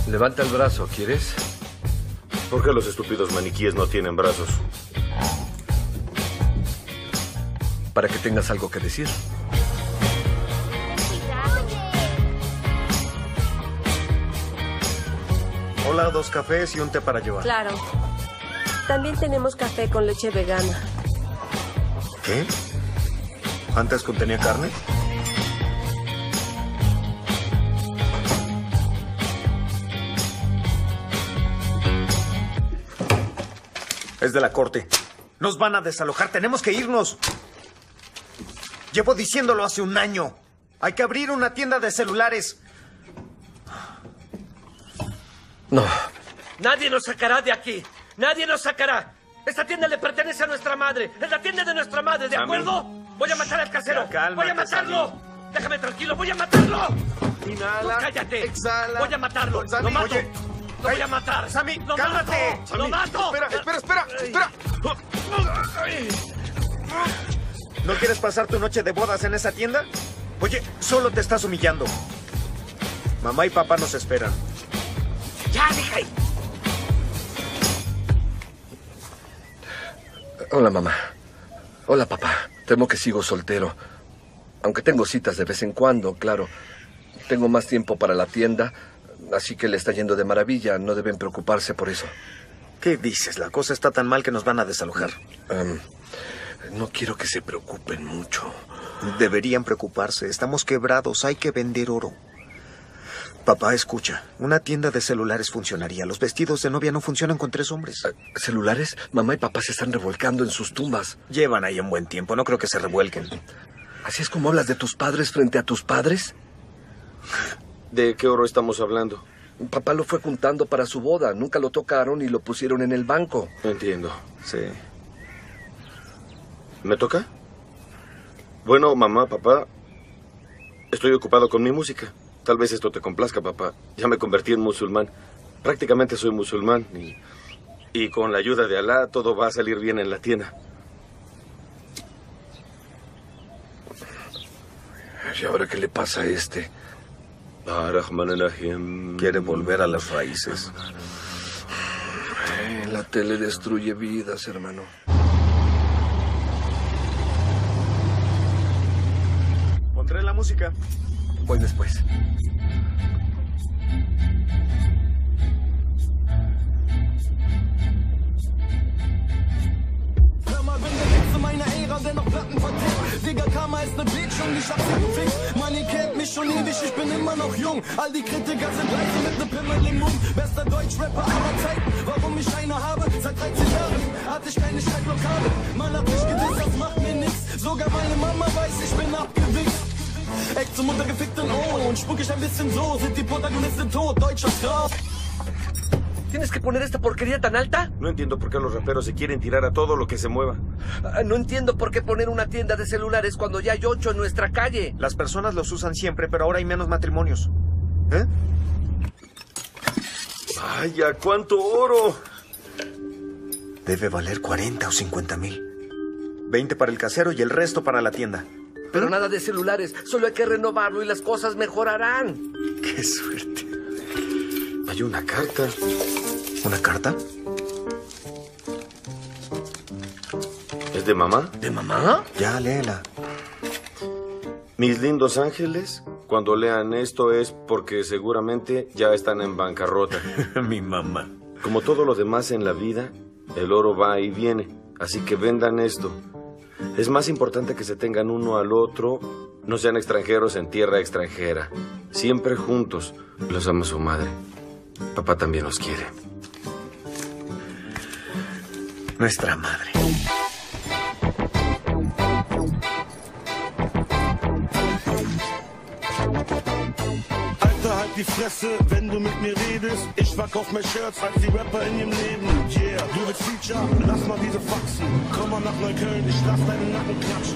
Levanta el brazo, ¿quieres? ¿Por qué los estúpidos maniquíes no tienen brazos? Para que tengas algo que decir. Hola, 2 cafés y un té para llevar. Claro. También tenemos café con leche vegana. ¿Qué? ¿Antes contenía carne? Es de la corte. Nos van a desalojar. Tenemos que irnos. Llevo diciéndolo hace un año. Hay que abrir una tienda de celulares. No. Nadie nos sacará de aquí. Nadie nos sacará. Esta tienda le pertenece a nuestra madre. Es la tienda de nuestra madre, ¿de acuerdo? Voy a matar al casero. Ya, cálmate, voy a matarlo. Sammy. Déjame tranquilo. Voy a matarlo. Inhala. Cállate. Exhala. Voy a matarlo. Sammy, Lo mato. oye. Lo voy a matar. Sammy, lo cálmate. Mato. Sammy, Lo mato. Espera. ¿No quieres pasar tu noche de bodas en esa tienda? Oye, solo te estás humillando. Mamá y papá nos esperan. Ya, deja ahí. Hola, mamá. Hola, papá. Temo que sigo soltero. Aunque tengo citas de vez en cuando, claro. Tengo más tiempo para la tienda, así que le está yendo de maravilla. No deben preocuparse por eso. ¿Qué dices? La cosa está tan mal que nos van a desalojar. No quiero que se preocupen mucho. Deberían preocuparse. Estamos quebrados. Hay que vender oro. Papá, escucha. Una tienda de celulares funcionaría. Los vestidos de novia no funcionan con 3 hombres. ¿Celulares? Mamá y papá se están revolcando en sus tumbas. Llevan ahí un buen tiempo. No creo que se revuelquen. ¿Así es como hablas de tus padres frente a tus padres? ¿De qué oro estamos hablando? Papá lo fue juntando para su boda. Nunca lo tocaron y lo pusieron en el banco. Entiendo. Sí. ¿Me toca? Bueno, mamá, papá, estoy ocupado con mi música. Tal vez esto te complazca, papá. Ya me convertí en musulmán. Prácticamente soy musulmán. Y con la ayuda de Alá, todo va a salir bien en la tienda. ¿Y ahora qué le pasa a este? Quiere volver a las raíces. La tele destruye vidas, hermano. Pondré la música. Voy después. Digga, Karma ist ne Bitch und ich hab sie gefickt. Man, ihr kennt mich schon ewig, ich bin immer noch jung. All die Kritiker sind leise mit ne Pimmel im Mund. Bester Deutschrapper aller Zeiten. Warum ich eine habe? Seit 13 Jahren hatte ich keine Schreibblockade. Man hat mich gedisst, das macht mir nix. Sogar meine Mama weiß, ich bin abgewichst. Eck zum untergefickten O und spuck ich ein bisschen so. Sind die Protagonisten tot, Deutscher Grau. ¿Tienes que poner esta porquería tan alta? No entiendo por qué los raperos se quieren tirar a todo lo que se mueva. No entiendo por qué poner una tienda de celulares cuando ya hay 8 en nuestra calle. Las personas los usan siempre, pero ahora hay menos matrimonios. ¿Eh? ¡Vaya, cuánto oro! Debe valer 40 o 50 mil. 20 para el casero y el resto para la tienda. Pero nada de celulares, solo hay que renovarlo y las cosas mejorarán. ¡Qué suerte! Hay una carta. ¿Una carta? ¿Es de mamá? ¿De mamá? Ya, léela. Mis lindos ángeles, cuando lean esto es porque seguramente ya están en bancarrota. Mi mamá. Como todo lo demás en la vida, el oro va y viene. Así que vendan esto. Es más importante que se tengan uno al otro. No sean extranjeros en tierra extranjera. Siempre juntos. Los ama su madre. Papá también los quiere. Nuestra madre. Alter, halt die Fresse, wenn du mit mir redest. Ich verkauf mehr Shirts als die Rapper in ihrem Leben. Yeah, du willst Feature, lass mal diese Faxen. Komm mal nach Neukölln, ich lass deinen Nacken klatschen.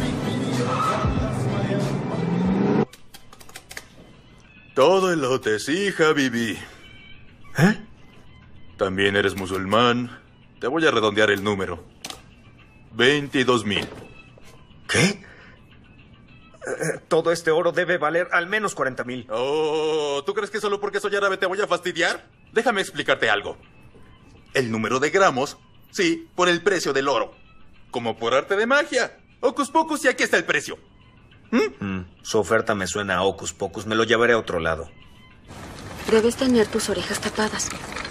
Todo elote, sí, Habibi. ¿Eh? También eres musulmán. Te voy a redondear el número. 22,000. ¿Qué? Todo este oro debe valer al menos 40,000. Oh, ¿tú crees que solo porque soy árabe te voy a fastidiar? Déjame explicarte algo. El número de gramos, sí, por el precio del oro. Como por arte de magia. Hocus pocus y aquí está el precio. Su oferta me suena a hocus pocus. Me lo llevaré a otro lado. Debes tener tus orejas tapadas.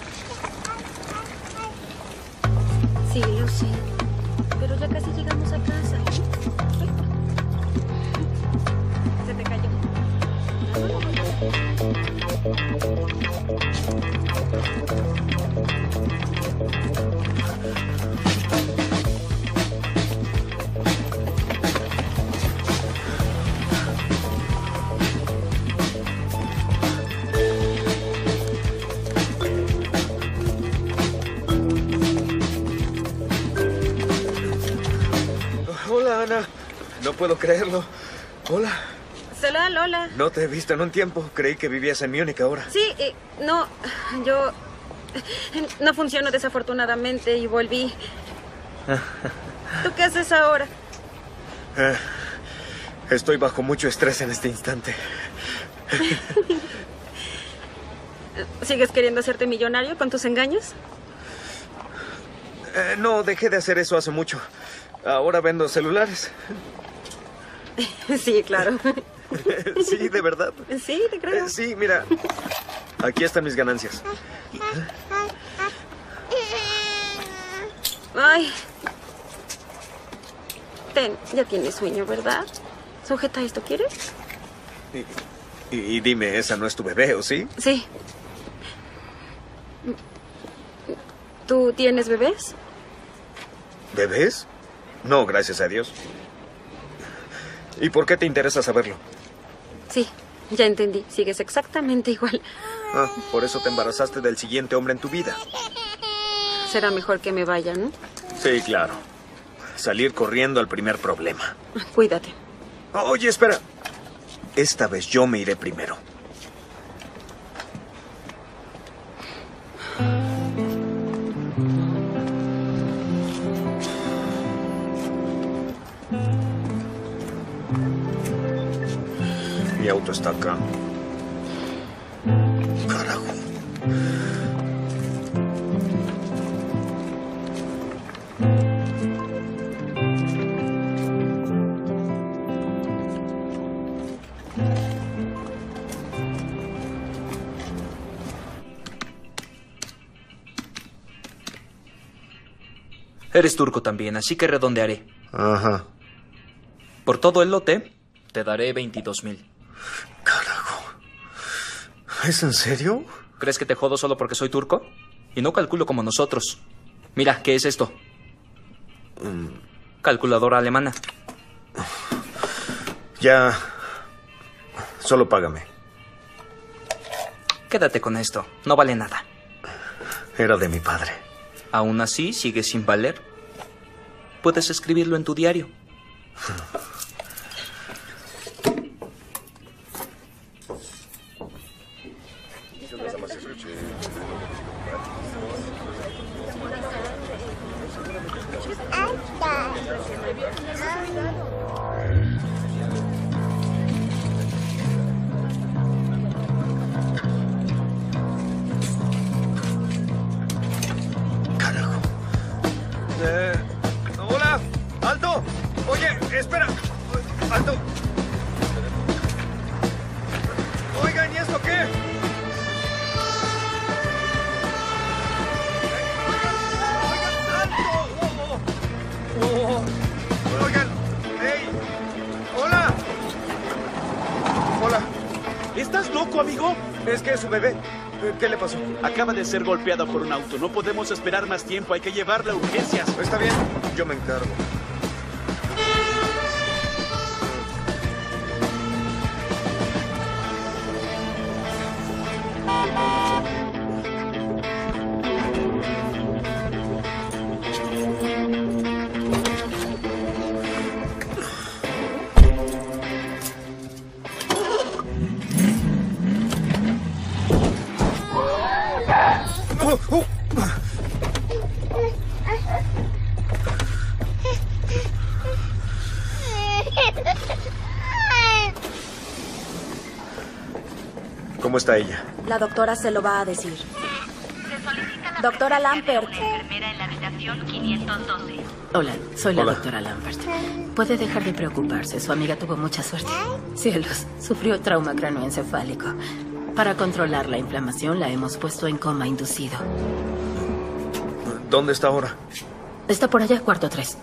Sí, lo sé. Pero ya casi llegamos a casa. Se te cayó. Hola, Ana. No puedo creerlo. Hola. Hola, Lola. No te he visto en un tiempo. Creí que vivías en Múnich ahora. Sí, no, yo no funciono desafortunadamente y volví. ¿Tú qué haces ahora? Estoy bajo mucho estrés en este instante. ¿Sigues queriendo hacerte millonario con tus engaños? No, dejé de hacer eso hace mucho. Ahora vendo celulares. Sí, claro. Sí, de verdad. Sí, te creo. Sí, mira. Aquí están mis ganancias. Ay. Ten, ya tienes sueño, ¿verdad? Sujeta esto, ¿quieres? Y dime, esa no es tu bebé, ¿o sí? Sí. ¿Tú tienes bebés? ¿Bebés? No, gracias a Dios. ¿Y por qué te interesa saberlo? Sí, ya entendí. Sigues exactamente igual. Ah, por eso te embarazaste del siguiente hombre en tu vida. Será mejor que me vaya, ¿no? Sí, claro. Salir corriendo al primer problema. Cuídate. Oye, espera. Esta vez yo me iré primero. Mi auto está acá. Carajo. Eres turco también, así que redondearé. Ajá. Por todo el lote, te daré 22,000. Carajo. ¿Es en serio? ¿Crees que te jodo solo porque soy turco? Y no calculo como nosotros. Mira, ¿qué es esto? Calculadora alemana. Ya. Solo págame. Quédate con esto, no vale nada. Era de mi padre. Aún así, sigue sin valer. Puedes escribirlo en tu diario. Hola, alto. Oye, espera. Alto. Oigan, ¿y esto qué? Oigan, alto. Oigan, hey. Hola. Hola. ¿Estás loco, amigo? Es que es su bebé. ¿Qué le pasó? Acaba de ser golpeada por un auto. No podemos esperar más tiempo. Hay que llevarla a urgencias. Está bien, yo me encargo. ¿Cómo está ella? La doctora se lo va a decir. Se solicita la Doctora Lampert. Una enfermera en la habitación 512. Hola, soy la Hola. doctora Lampert. Puede dejar de preocuparse, su amiga tuvo mucha suerte. Cielos, sufrió trauma cráneoencefálico. Para controlar la inflamación la hemos puesto en coma inducido. ¿Dónde está ahora? Está por allá, cuarto 3.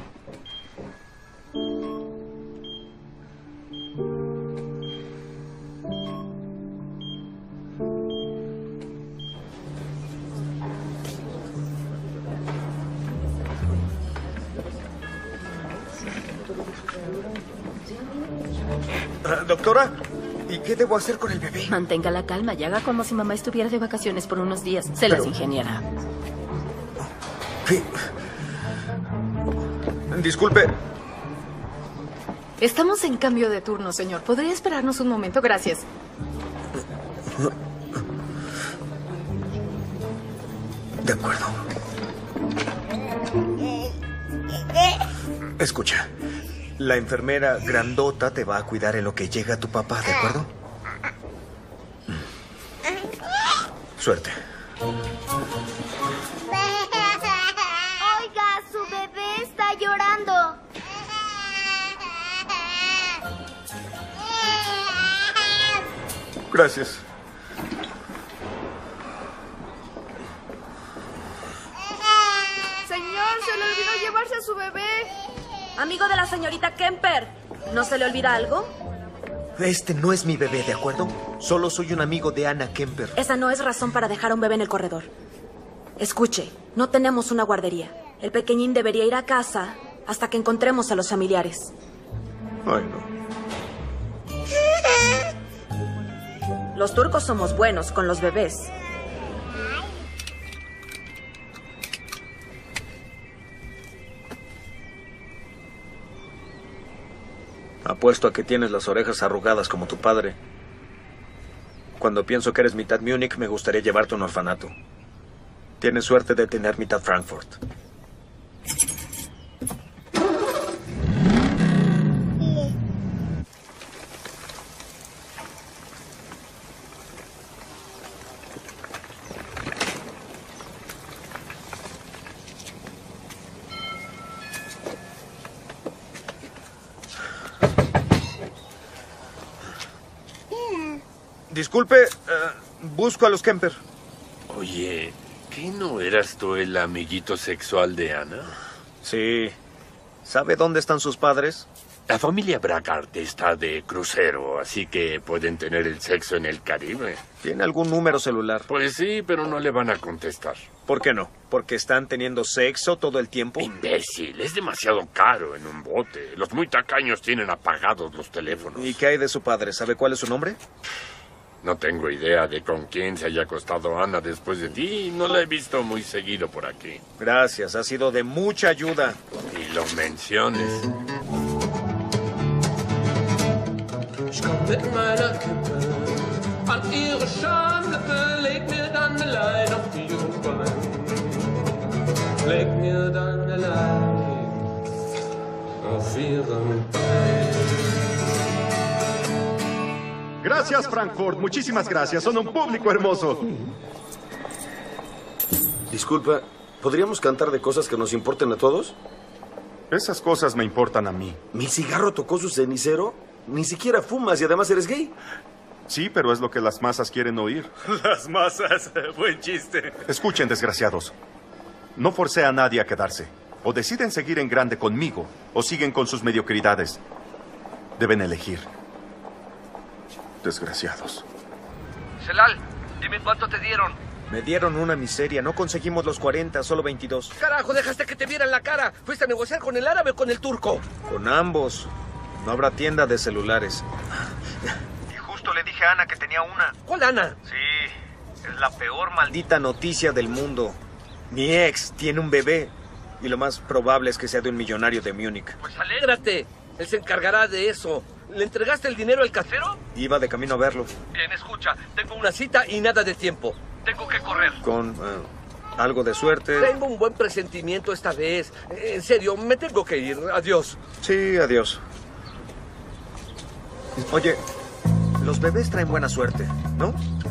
Doctora, ¿y qué debo hacer con el bebé? Mantenga la calma y haga como si mamá estuviera de vacaciones por unos días. Se las ingeniará. ¿Qué? Disculpe. Estamos en cambio de turno, señor. ¿Podría esperarnos un momento? Gracias. De acuerdo. Escucha, la enfermera grandota te va a cuidar en lo que llega tu papá, ¿de acuerdo? Suerte. Oiga, su bebé está llorando. Gracias. Señor, se le olvidó llevarse a su bebé. Amigo de la señorita Kemper, ¿no se le olvida algo? Este no es mi bebé, ¿de acuerdo? Solo soy un amigo de Anna Kemper. Esa no es razón para dejar a un bebé en el corredor. Escuche, no tenemos una guardería. El pequeñín debería ir a casa hasta que encontremos a los familiares. Ay, no. Los turcos somos buenos con los bebés. Apuesto a que tienes las orejas arrugadas como tu padre. Cuando pienso que eres mitad Múnich, me gustaría llevarte a un orfanato. Tienes suerte de tener mitad Frankfurt. Disculpe, busco a los Kemper. Oye, ¿qué no eras tú el amiguito sexual de Ana? Sí. ¿Sabe dónde están sus padres? La familia Brackart está de crucero, así que pueden tener el sexo en el Caribe. ¿Tiene algún número celular? Pues sí, pero no le van a contestar. ¿Por qué no? ¿Porque están teniendo sexo todo el tiempo? Imbécil, es demasiado caro en un bote. Los muy tacaños tienen apagados los teléfonos. ¿Y qué hay de su padre? ¿Sabe cuál es su nombre? No tengo idea de con quién se haya acostado Ana después de ti. No la he visto muy seguido por aquí. Gracias, ha sido de mucha ayuda. Y lo menciones. Ich komm mit meiner Kippe an ihre Schamlippe, leg mir dann ne Lein auf die Jungbein. Leg mir dann ne Lein auf ihren Bein. Gracias, Frankfurt. Muchísimas gracias. Son un público hermoso. Disculpa, ¿podríamos cantar de cosas que nos importen a todos? Esas cosas me importan a mí. ¿Mi cigarro tocó su cenicero? Ni siquiera fumas y además eres gay. Sí, pero es lo que las masas quieren oír. Las masas, buen chiste. Escuchen, desgraciados. No forcé a nadie a quedarse. O deciden seguir en grande conmigo, o siguen con sus mediocridades. Deben elegir. Desgraciados. Celal, dime cuánto te dieron. Me dieron una miseria. No conseguimos los 40, solo 22. Carajo, dejaste que te vieran la cara. ¿Fuiste a negociar con el árabe o con el turco? Con ambos. No habrá tienda de celulares. Y justo le dije a Ana que tenía una. ¿Cuál Ana? Sí, es la peor maldita noticia del mundo. Mi ex tiene un bebé. Y lo más probable es que sea de un millonario de Múnich. Pues alégrate. Él se encargará de eso. ¿Le entregaste el dinero al casero? Iba de camino a verlo. Bien, escucha. Tengo una cita y nada de tiempo. Tengo que correr. Con algo de suerte. Tengo un buen presentimiento esta vez. En serio, me tengo que ir. Adiós. Sí, adiós. Oye, Los bebés traen buena suerte, ¿no?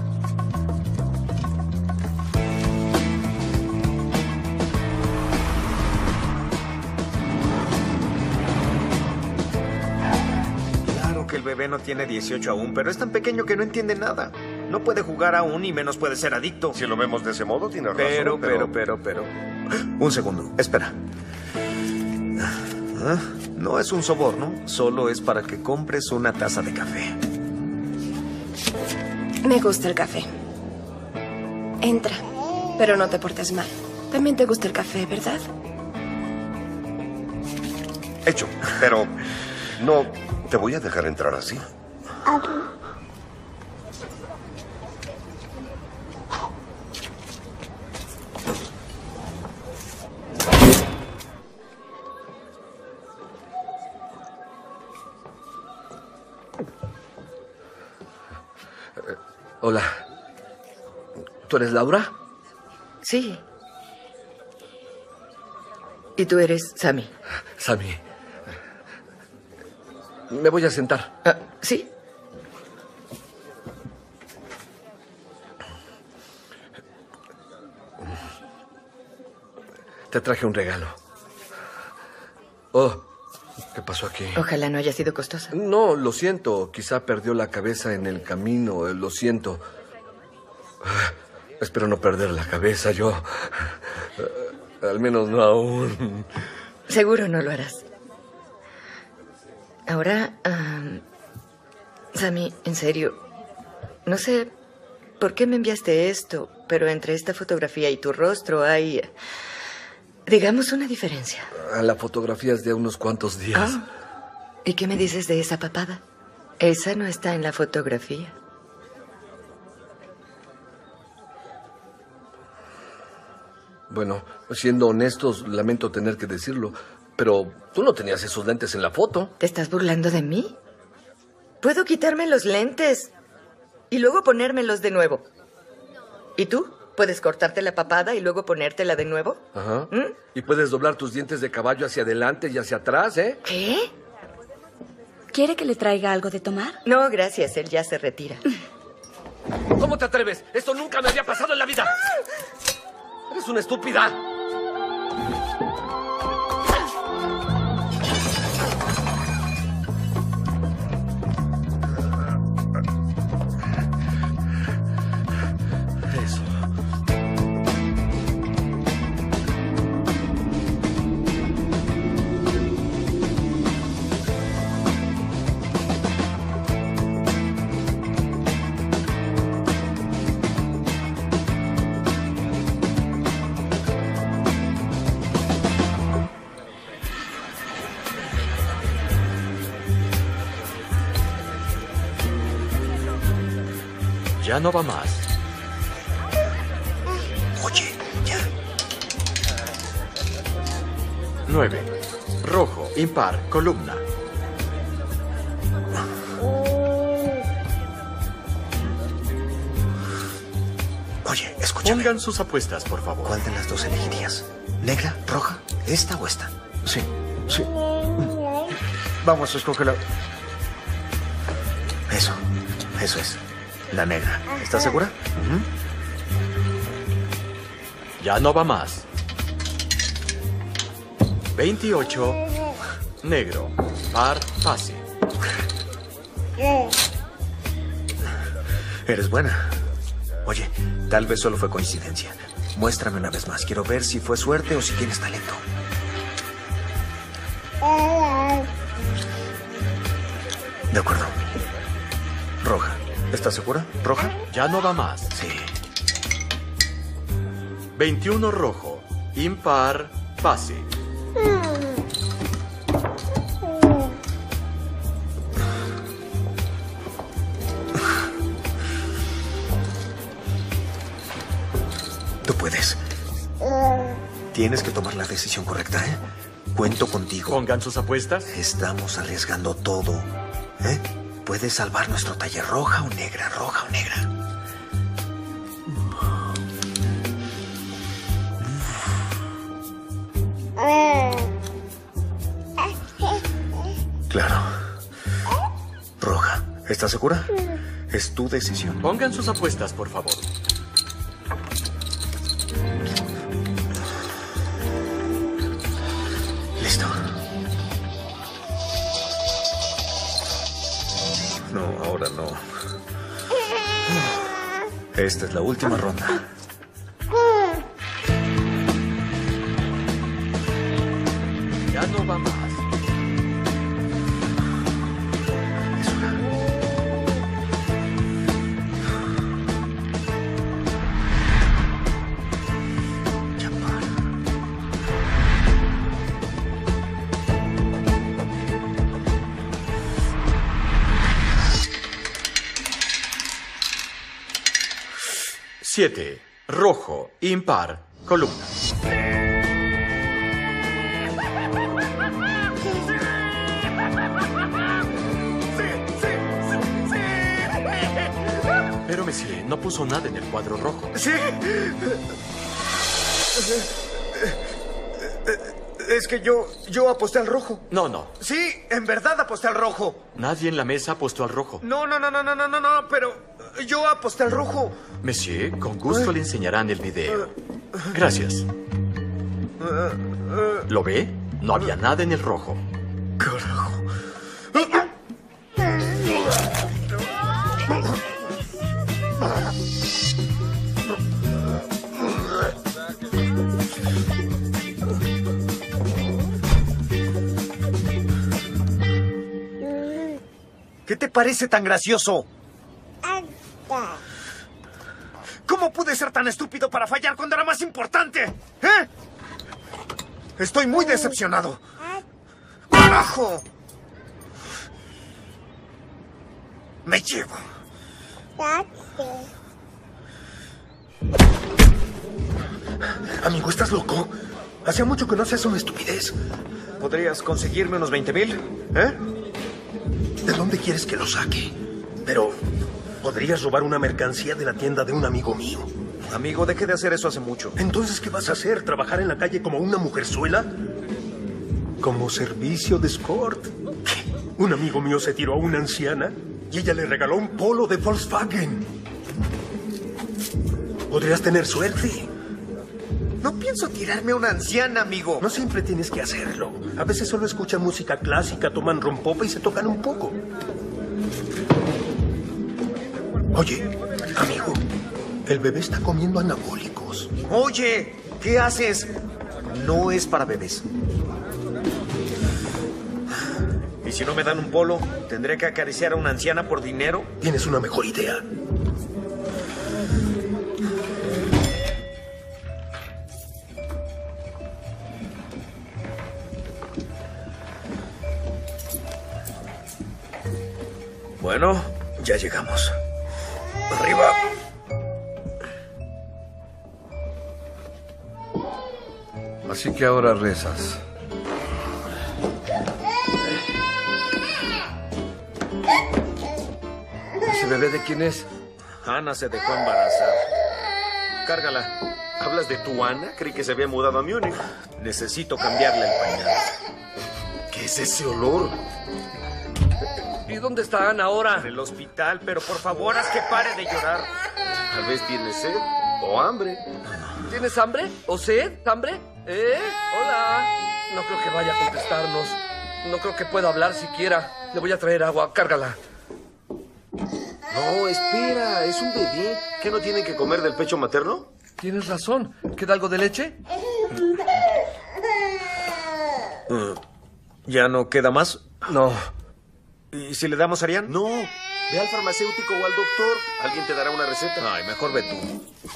Claro que el bebé no tiene 18 aún, pero es tan pequeño que no entiende nada. No puede jugar aún y menos puede ser adicto. Si lo vemos de ese modo, tiene razón. Pero. Un segundo, espera. No es un soborno, solo es para que compres una taza de café. Me gusta el café. Entra, pero no te portes mal. También te gusta el café, ¿verdad? Hecho, pero no te voy a dejar entrar así. Hola. ¿Tú eres Laura? Sí. ¿Y tú eres Sammy? Sammy. Me voy a sentar. ¿Sí? Te traje un regalo. Oh, ¿qué pasó aquí? Ojalá no haya sido costosa. No, lo siento. Quizá perdió la cabeza en el camino. Lo siento. Espero no perder la cabeza yo. Al menos no aún. Seguro no lo harás. Ahora, Sammy, en serio, no sé por qué me enviaste esto, pero entre esta fotografía y tu rostro hay, digamos, una diferencia. La fotografía es de unos cuantos días. ¿Y qué me dices de esa papada? Esa no está en la fotografía. Bueno, siendo honestos, lamento tener que decirlo, pero tú no tenías esos lentes en la foto. ¿Te estás burlando de mí? Puedo quitarme los lentes y luego ponérmelos de nuevo. ¿Y tú? ¿Puedes cortarte la papada y luego ponértela de nuevo? Ajá. Y puedes doblar tus dientes de caballo hacia adelante y hacia atrás, ¿eh? ¿Qué? ¿Quiere que le traiga algo de tomar? No, gracias. Él ya se retira. ¿Cómo te atreves? Esto nunca me había pasado en la vida. ¡Eres una estúpida! Eso. Ya no va más. Oye, ya. 9. Rojo, impar, columna. Oye, escúchame. Pongan sus apuestas, por favor. ¿Cuál de las dos elegirías? ¿Negra, roja, esta o esta? Sí. Vamos, escógela. Eso es. La negra. ¿Estás segura? Ya no va más. 28. Negro. Par, pase. Eres buena. Oye, tal vez solo fue coincidencia. Muéstrame una vez más. Quiero ver si fue suerte o si tienes talento. De acuerdo. Roja. ¿Estás segura? ¿Roja? Ya no va más. Sí. 21 rojo. Impar, pase. Tú puedes. Tienes que tomar la decisión correcta, ¿eh? Cuento contigo. Pongan sus apuestas. Estamos arriesgando todo, ¿eh? Puedes salvar nuestro taller. Roja o negra, roja o negra. Claro. Roja. ¿Estás segura? Es tu decisión. Pongan sus apuestas, por favor. Listo. No, ahora no. Esta es la última ronda. Ya no va más. Siete. Rojo. Impar. Columna. Pero, Monsieur, no puso nada en el cuadro rojo. Sí. Es que yo aposté al rojo. No. Sí, en verdad aposté al rojo. Nadie en la mesa apostó al rojo. No, pero yo aposté al rojo. Monsieur, con gusto le enseñarán el video. Gracias. ¿Lo ve? No había nada en el rojo. Carajo. ¿Qué te parece tan gracioso? ¿Cómo pude ser tan estúpido para fallar cuando era más importante? ¿Eh? Estoy muy decepcionado. ¡Carajo! Me llevo. Amigo, ¿estás loco? Hacía mucho que no hacías una estupidez. ¿Podrías conseguirme unos 20,000? ¿Eh? ¿De dónde quieres que lo saque? Pero podrías robar una mercancía de la tienda de un amigo mío. Amigo, dejé de hacer eso hace mucho. Entonces, ¿qué vas a hacer? ¿Trabajar en la calle como una mujerzuela? ¿Como servicio de escort? ¿Qué? Un amigo mío se tiró a una anciana y ella le regaló un polo de Volkswagen. Podrías tener suerte. No pienso tirarme a una anciana, amigo. No siempre tienes que hacerlo. A veces solo escuchan música clásica, toman rompope y se tocan un poco. Oye, amigo, el bebé está comiendo anabólicos. Oye, ¿qué haces? No es para bebés. ¿Y si no me dan un polo, tendré que acariciar a una anciana por dinero? Tienes una mejor idea. Bueno, ya llegamos. Arriba. Así que ahora rezas. ¿Ese bebé de quién es? Ana se dejó embarazar. Cárgala. ¿Hablas de tu Ana? Creí que se había mudado a Múnich. Necesito cambiarle el pañal. ¿Qué es ese olor? ¿Y dónde está Ana ahora? En el hospital, pero por favor, haz que pare de llorar. Tal vez tiene sed o hambre. ¿Tienes hambre? ¿O sed? ¿Hambre? Hola. No creo que vaya a contestarnos. No creo que pueda hablar siquiera. Le voy a traer agua. Cárgala. No, espera. Es un bebé. ¿Qué no tienen que comer del pecho materno? Tienes razón. ¿Queda algo de leche? ¿Ya no queda más? No. ¿Y si le damos Arián? No. Ve al farmacéutico o al doctor. Alguien te dará una receta. Ay, mejor ve tú.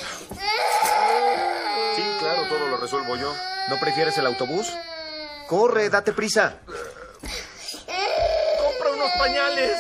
Sí, claro, todo lo resuelvo yo. ¿No prefieres el autobús? Corre, date prisa. ¡Compra unos pañales!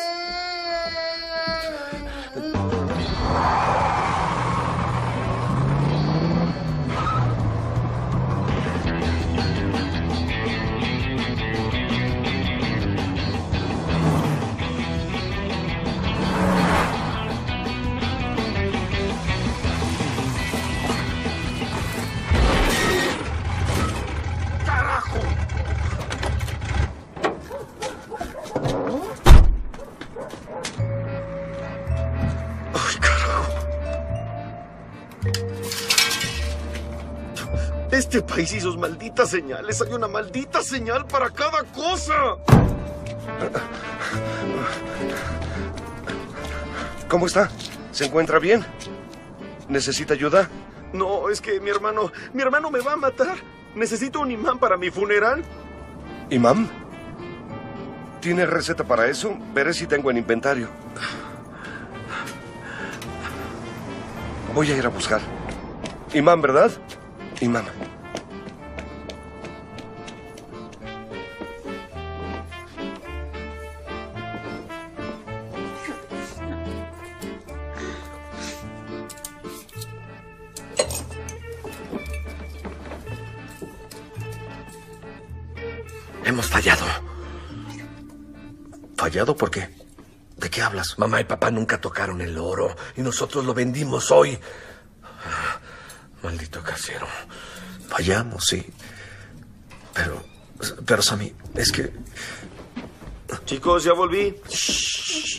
Este país y sus malditas señales. Hay una maldita señal para cada cosa. ¿Cómo está? ¿Se encuentra bien? ¿Necesita ayuda? No, es que mi hermano me va a matar. Necesito un imán para mi funeral. ¿Imán? ¿Tiene receta para eso? Veré si tengo en inventario. Voy a ir a buscar. Imán, ¿verdad? Imán. Hemos fallado. ¿Fallado por qué? ¿De qué hablas? Mamá y papá nunca tocaron el oro y nosotros lo vendimos hoy. Maldito casero. Fallamos, sí. Pero Sammy, es que... Chicos, ya volví. Shh.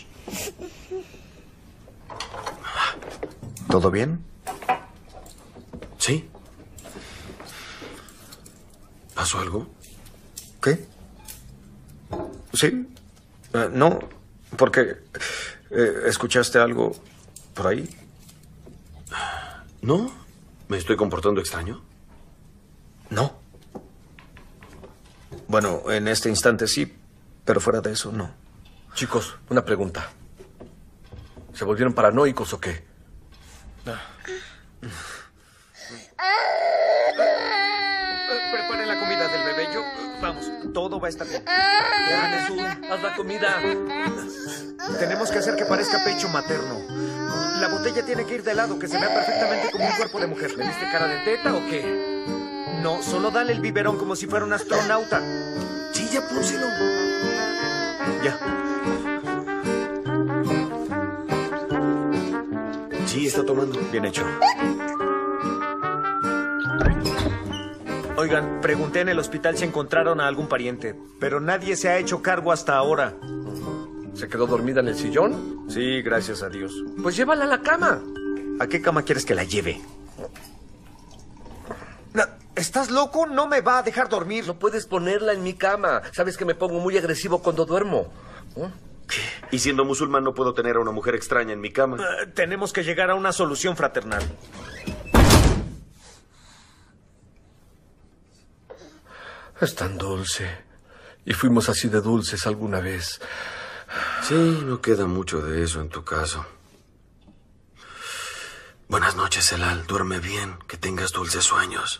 ¿Todo bien? Sí. ¿Pasó algo? ¿Qué? Sí. No, porque... ¿escuchaste algo por ahí? ¿No? ¿Me estoy comportando extraño? No. Bueno, en este instante sí, pero fuera de eso, no. Chicos, una pregunta. ¿Se volvieron paranoicos o qué? Preparen la comida del bebé. Vamos, todo va a estar bien. Ya, Jesús, haz la comida. Tenemos que hacer que parezca pecho materno. La botella tiene que ir de lado, que se vea perfectamente como un cuerpo de mujer. ¿Le diste cara de teta o qué? No, solo dale el biberón como si fuera un astronauta. Sí, ya pónselo. Ya. Sí, está tomando. Bien hecho. Oigan, pregunté en el hospital si encontraron a algún pariente, pero nadie se ha hecho cargo hasta ahora. ¿Se quedó dormida en el sillón? Sí, gracias a Dios. Pues llévala a la cama. ¿A qué cama quieres que la lleve? No, ¿estás loco? No me va a dejar dormir. No puedes ponerla en mi cama. Sabes que me pongo muy agresivo cuando duermo. ¿Qué? Y siendo musulmán no puedo tener a una mujer extraña en mi cama. Tenemos que llegar a una solución fraternal. Es tan dulce. Y fuimos así de dulces alguna vez. Sí, no queda mucho de eso en tu caso. Buenas noches, Elal. Duerme bien. Que tengas dulces sueños.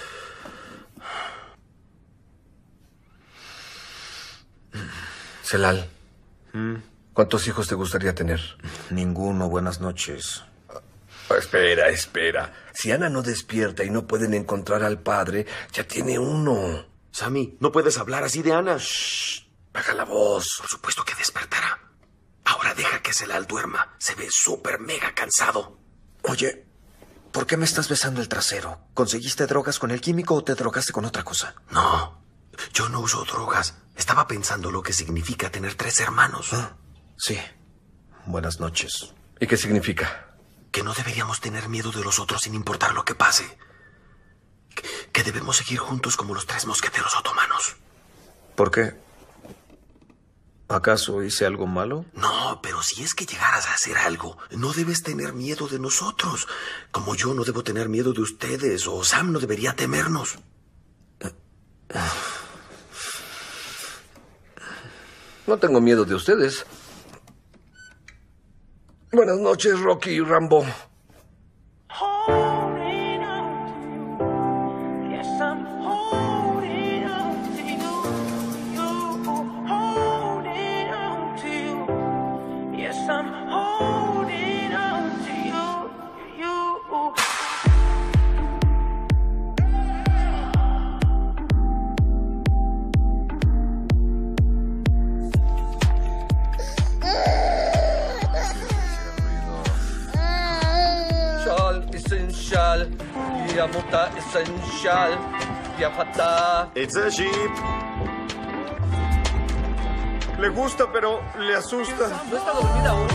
Celal, ¿cuántos hijos te gustaría tener? Ninguno. Buenas noches. Espera. Si Ana no despierta y no pueden encontrar al padre, ya tiene uno. Sammy, no puedes hablar así de Ana. Shh, baja la voz. Por supuesto que despertará. Ahora deja que Celal duerma. Se ve súper mega cansado. Oye, ¿por qué me estás besando el trasero? ¿Conseguiste drogas con el químico o te drogaste con otra cosa? No, yo no uso drogas. Estaba pensando lo que significa tener 3 hermanos. Sí. Buenas noches. ¿Y qué significa? Que no deberíamos tener miedo de los otros sin importar lo que pase. Que debemos seguir juntos como los 3 mosqueteros otomanos. ¿Por qué? ¿Acaso hice algo malo? No, pero si es que llegaras a hacer algo, no debes tener miedo de nosotros. Como yo no debo tener miedo de ustedes, o Sam no debería temernos. No tengo miedo de ustedes. Buenas noches, Rocky y Rambo. Yamuta essential. Yapata. It's a sheep. Le gusta, pero le asusta. ¿No está dormida aún?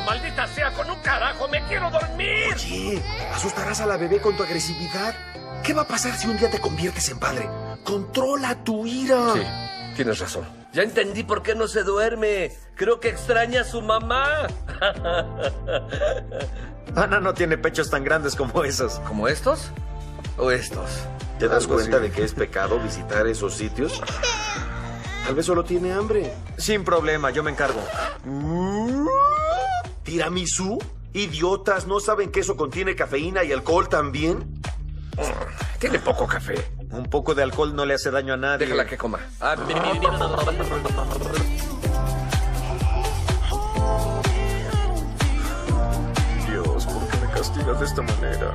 maldita sea, con un carajo, me quiero dormir. Oye, asustarás a la bebé con tu agresividad. ¿Qué va a pasar si un día te conviertes en padre? Controla tu ira. Sí, tienes razón. Ya entendí por qué no se duerme. Creo que extraña a su mamá. Ana no tiene pechos tan grandes como esos. ¿Como estos? ¿O estos? ¿Te das cuenta de que es pecado visitar esos sitios? Tal vez solo tiene hambre. Sin problema, yo me encargo. ¿Tiramisú? ¿Idiotas? ¿No saben que eso contiene cafeína y alcohol también? Tiene poco café. Un poco de alcohol no le hace daño a nadie. Déjala que coma. Dios, ¿por qué me castigas de esta manera?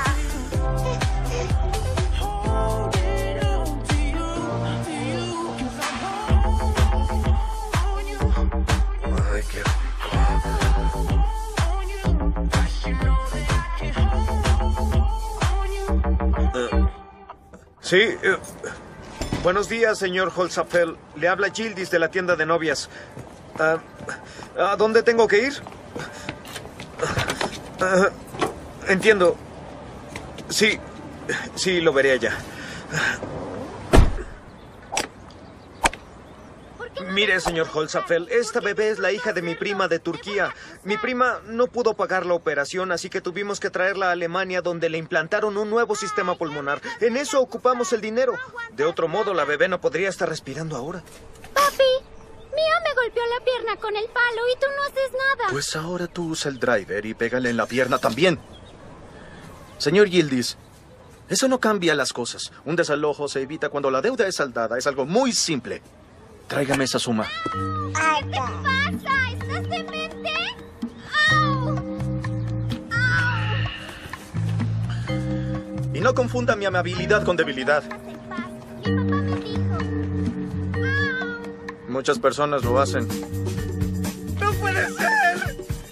Ay, qué Sí. Buenos días, señor Holzapfel. Le habla Gildis de la tienda de novias. ¿A dónde tengo que ir? Entiendo. Sí, lo veré allá. Mire, señor Holzapfel, esta bebé es la hija de mi prima de Turquía. Mi prima no pudo pagar la operación, así que tuvimos que traerla a Alemania, donde le implantaron un nuevo sistema pulmonar. En eso ocupamos el dinero. De otro modo, la bebé no podría estar respirando ahora. Papi, Mía me golpeó la pierna con el palo y tú no haces nada. Pues ahora tú usa el driver y pégale en la pierna también. Señor Gildis, eso no cambia las cosas. Un desalojo se evita cuando la deuda es saldada. Es algo muy simple. Tráigame esa suma. ¿Qué te pasa? ¿Estás demente? ¡Au! Y no confunda mi amabilidad con debilidad. Mi papá me dijo. Muchas personas lo hacen. ¡No puede ser!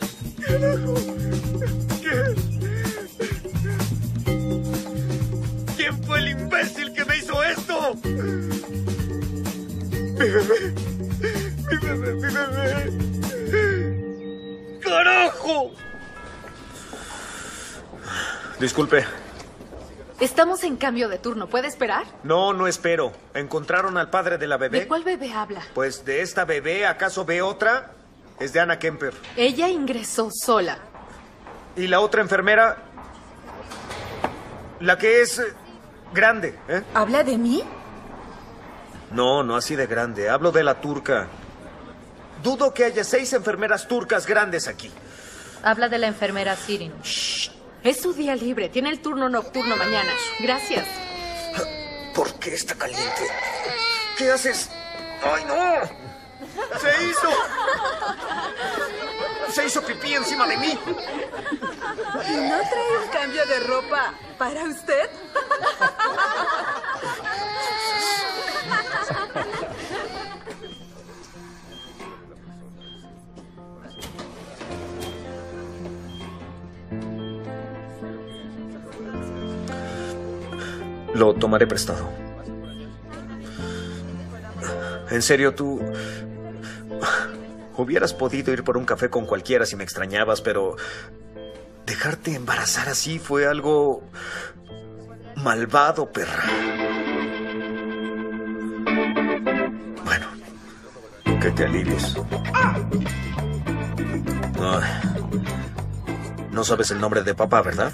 ¿Quién fue el imbécil que me hizo esto? Mi bebé. Mi bebé, mi bebé. ¡Carajo! Disculpe. Estamos en cambio de turno. ¿Puede esperar? No espero. ¿Encontraron al padre de la bebé? ¿De cuál bebé habla? Pues de esta bebé, ¿acaso ve otra? Es de Anna Kemper. Ella ingresó sola. ¿Y la otra enfermera? La que es grande, ¿eh? ¿Habla de mí? No así de grande. Hablo de la turca. Dudo que haya 6 enfermeras turcas grandes aquí. Habla de la enfermera Sirin. Es su día libre. Tiene el turno nocturno mañana. Gracias. ¿Por qué está caliente? ¿Qué haces? ¡Ay, no! ¡Se hizo pipí encima de mí! ¿Y no trae un cambio de ropa para usted? Lo tomaré prestado. En serio, tú... Hubieras podido ir por un café con cualquiera si me extrañabas, pero... Dejarte embarazar así fue algo... malvado, perra. Bueno, que te alivies. No sabes el nombre de papá, ¿verdad?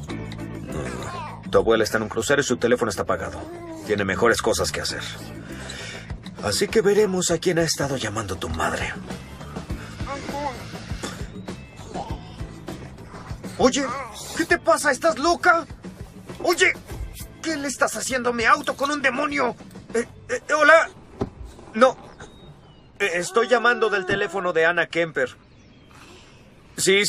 Tu abuela está en un crucero y su teléfono está apagado. Tiene mejores cosas que hacer. Así que veremos a quién ha estado llamando tu madre. Oye, ¿qué te pasa? ¿Estás loca? Oye, ¿qué le estás haciendo a mi auto con un demonio? Hola. No. Estoy llamando del teléfono de Anna Kemper. Sí.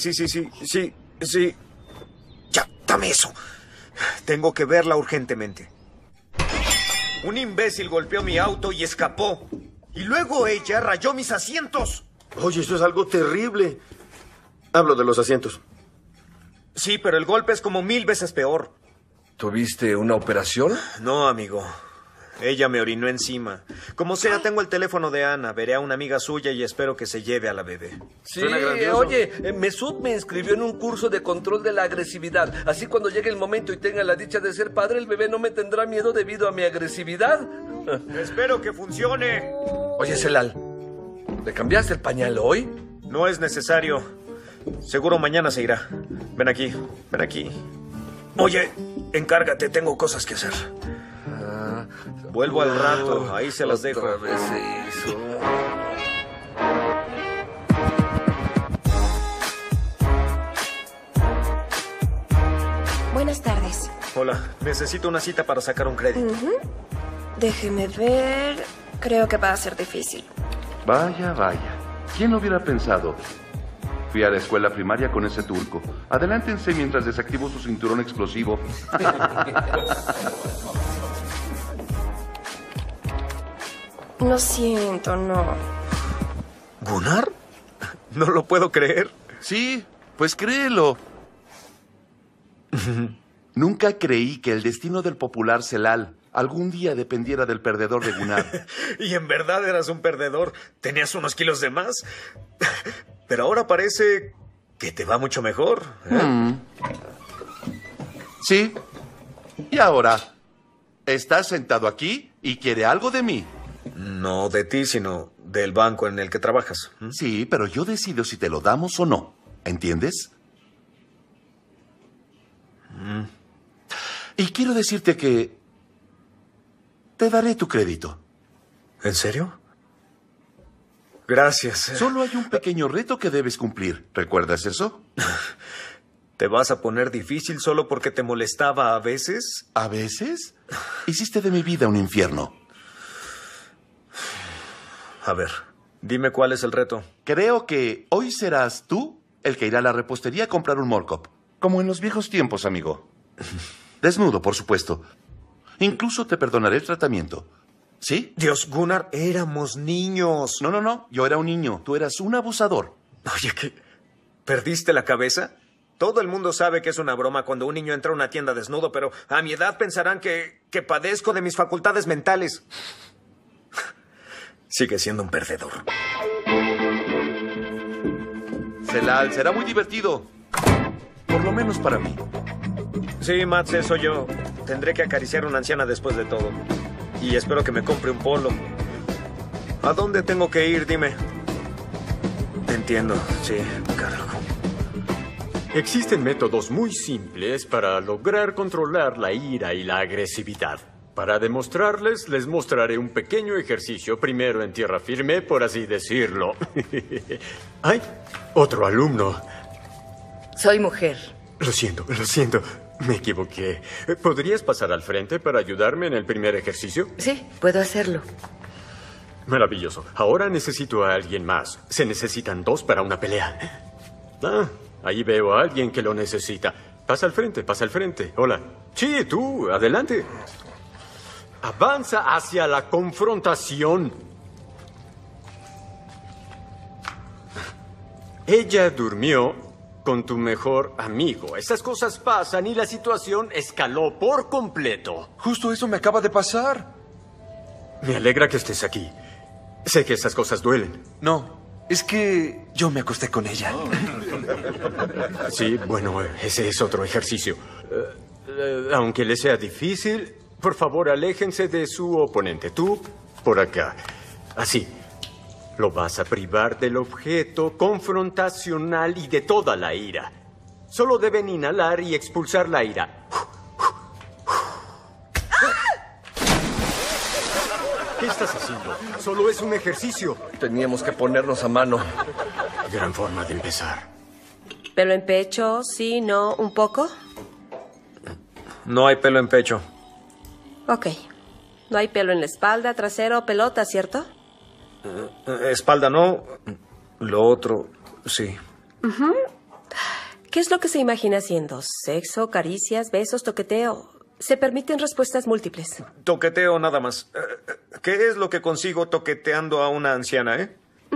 Ya, dame eso. Tengo que verla urgentemente. Un imbécil golpeó mi auto y escapó. Y luego ella rayó mis asientos. Oye, eso es algo terrible. Hablo de los asientos. Sí, pero el golpe es como 1000 veces peor. ¿Tuviste una operación? No, amigo. Ella me orinó encima. Como sea, tengo el teléfono de Ana. Veré a una amiga suya y espero que se lleve a la bebé. Sí, oye, Mesut me inscribió en un curso de control de la agresividad. Así cuando llegue el momento y tenga la dicha de ser padre, el bebé no me tendrá miedo debido a mi agresividad. Espero que funcione. Oye, Celal, ¿le cambiaste el pañal hoy? No es necesario. Seguro mañana se irá. Ven aquí, ven aquí. Oye, encárgate, tengo cosas que hacer. Vuelvo al rato, ahí se las dejo. Otra vez se hizo. Buenas tardes. Hola, necesito una cita para sacar un crédito. Déjeme ver. Creo que va a ser difícil. Vaya, vaya. ¿Quién lo hubiera pensado? Fui a la escuela primaria con ese turco. Adelántense mientras desactivo su cinturón explosivo. Lo siento, no. ¿Gunnar? No lo puedo creer. Sí, pues créelo. Nunca creí que el destino del popular Celal algún día dependiera del perdedor de Gunnar. Y en verdad eras un perdedor. Tenías unos kilos de más. Pero ahora parece que te va mucho mejor. Sí. Y ahora, estás sentado aquí y quiere algo de mí. No de ti, sino del banco en el que trabajas. Sí, pero yo decido si te lo damos o no. ¿Entiendes? Y quiero decirte que te daré tu crédito. ¿En serio? Gracias. Solo hay un pequeño reto que debes cumplir. ¿Recuerdas eso? ¿Te vas a poner difícil solo porque te molestaba a veces? ¿A veces? Hiciste de mi vida un infierno. A ver, dime cuál es el reto. Creo que hoy serás tú el que irá a la repostería a comprar un Morcop. Como en los viejos tiempos, amigo. Desnudo, por supuesto. Incluso te perdonaré el tratamiento. ¿Sí? Dios, Gunnar, éramos niños. No. Yo era un niño. Tú eras un abusador. Oye, ¿qué? ¿Perdiste la cabeza? Todo el mundo sabe que es una broma cuando un niño entra a una tienda desnudo, pero a mi edad pensarán que padezco de mis facultades mentales. Sigue siendo un perdedor. Celal, será muy divertido. Por lo menos para mí. Sí, Mats, eso yo. Tendré que acariciar a una anciana después de todo. Y espero que me compre un polo. ¿A dónde tengo que ir? Dime. Entiendo, sí, carajo. Existen métodos muy simples para lograr controlar la ira y la agresividad. Para demostrarles, les mostraré un pequeño ejercicio, primero en tierra firme, por así decirlo. ¡Ay! Otro alumno. Soy mujer. Lo siento. Me equivoqué. ¿Podrías pasar al frente para ayudarme en el primer ejercicio? Sí, puedo hacerlo. Maravilloso. Ahora necesito a alguien más. Se necesitan 2 para una pelea. Ah, ahí veo a alguien que lo necesita. Pasa al frente. Hola. Sí, tú, adelante. Avanza hacia la confrontación. Ella durmió con tu mejor amigo. Esas cosas pasan y la situación escaló por completo. Justo eso me acaba de pasar. Me alegra que estés aquí. Sé que esas cosas duelen. No, es que yo me acosté con ella. Sí, bueno, ese es otro ejercicio. Aunque le sea difícil, por favor, aléjense de su oponente. Tú, por acá. Así. Lo vas a privar del objeto confrontacional y de toda la ira. Solo deben inhalar y expulsar la ira. ¿Qué estás haciendo? Solo es un ejercicio. Teníamos que ponernos a mano. Gran forma de empezar. ¿Pelo en pecho? Sí, no, un poco. No hay pelo en pecho. Ok. No hay pelo en la espalda, trasero, pelota, ¿cierto? Espalda no. Lo otro, sí. ¿Qué es lo que se imagina haciendo? ¿Sexo, caricias, besos, toqueteo? Se permiten respuestas múltiples. Toqueteo nada más. ¿Qué es lo que consigo toqueteando a una anciana,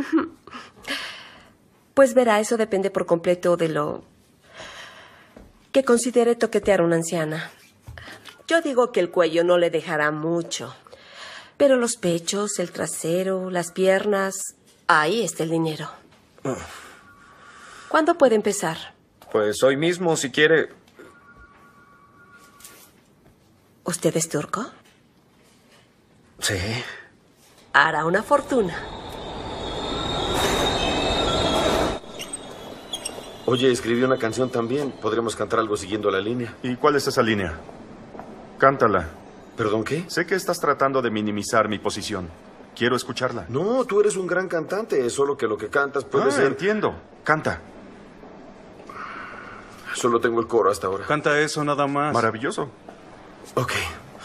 Pues verá, eso depende por completo de lo que considere toquetear a una anciana. Yo digo que el cuello no le dejará mucho. Pero los pechos, el trasero, las piernas, ahí está el dinero. ¿Cuándo puede empezar? Pues hoy mismo, si quiere. ¿Usted es turco? Sí. Hará una fortuna. Oye, escribí una canción también. Podríamos cantar algo siguiendo la línea. ¿Y cuál es esa línea? Cántala. ¿Perdón, qué? Sé que estás tratando de minimizar mi posición. Quiero escucharla. No, tú eres un gran cantante. Es solo que lo que cantas puede ser... entiendo. Canta. Solo tengo el coro hasta ahora. Canta eso nada más. Maravilloso. Ok.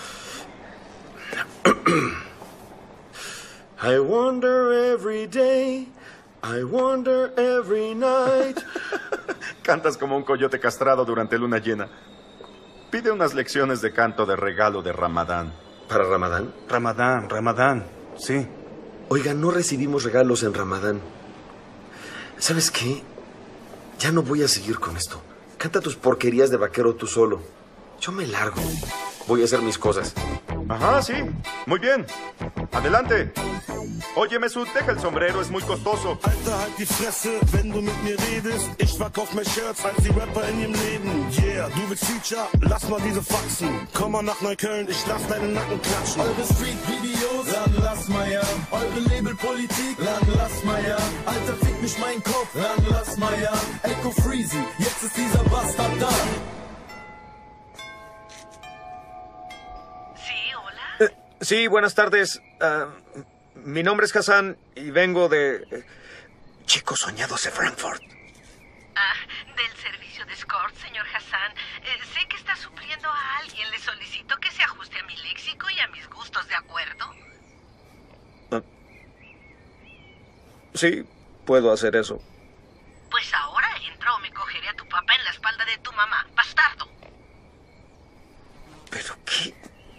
I wonder every day, I wonder every night. Cantas como un coyote castrado durante luna llena. Pide unas lecciones de canto de regalo de Ramadán. ¿Para Ramadán? Ramadán, sí. Oiga, no recibimos regalos en Ramadán. ¿Sabes qué? Ya no voy a seguir con esto. Canta tus porquerías de vaquero tú solo. Yo me largo. Voy a hacer mis cosas. Ajá, sí. Muy bien. Adelante. Oye, Mesut, deja el sombrero, es muy costoso. Alter, halt die Fresse, wenn du mit mir redest. Ich verkauf mehr Shirts als die Rapper in ihrem Leben. Yeah, du willst Feature? Lass mal diese Faxen. Komm mal nach Neukölln, ich lass deinen Nacken klatschen. Eure Street-Videos, dann lass mal ja. Eure Labelpolitik, dann lass mal ja. Alter, fick mich mein Kopf, dann lass mal ja. Echo Freezy, jetzt ist dieser Bastard da. Sí, buenas tardes. Mi nombre es Hassan y vengo de... Chicos Soñados de Frankfurt. Del servicio de escort, señor Hassan. Sé que está supliendo a alguien. Le solicito que se ajuste a mi léxico y a mis gustos, ¿de acuerdo? Sí, puedo hacer eso. Pues ahora entra o me cogeré a tu papá en la espalda de tu mamá. ¡Bastardo! ¿Pero qué?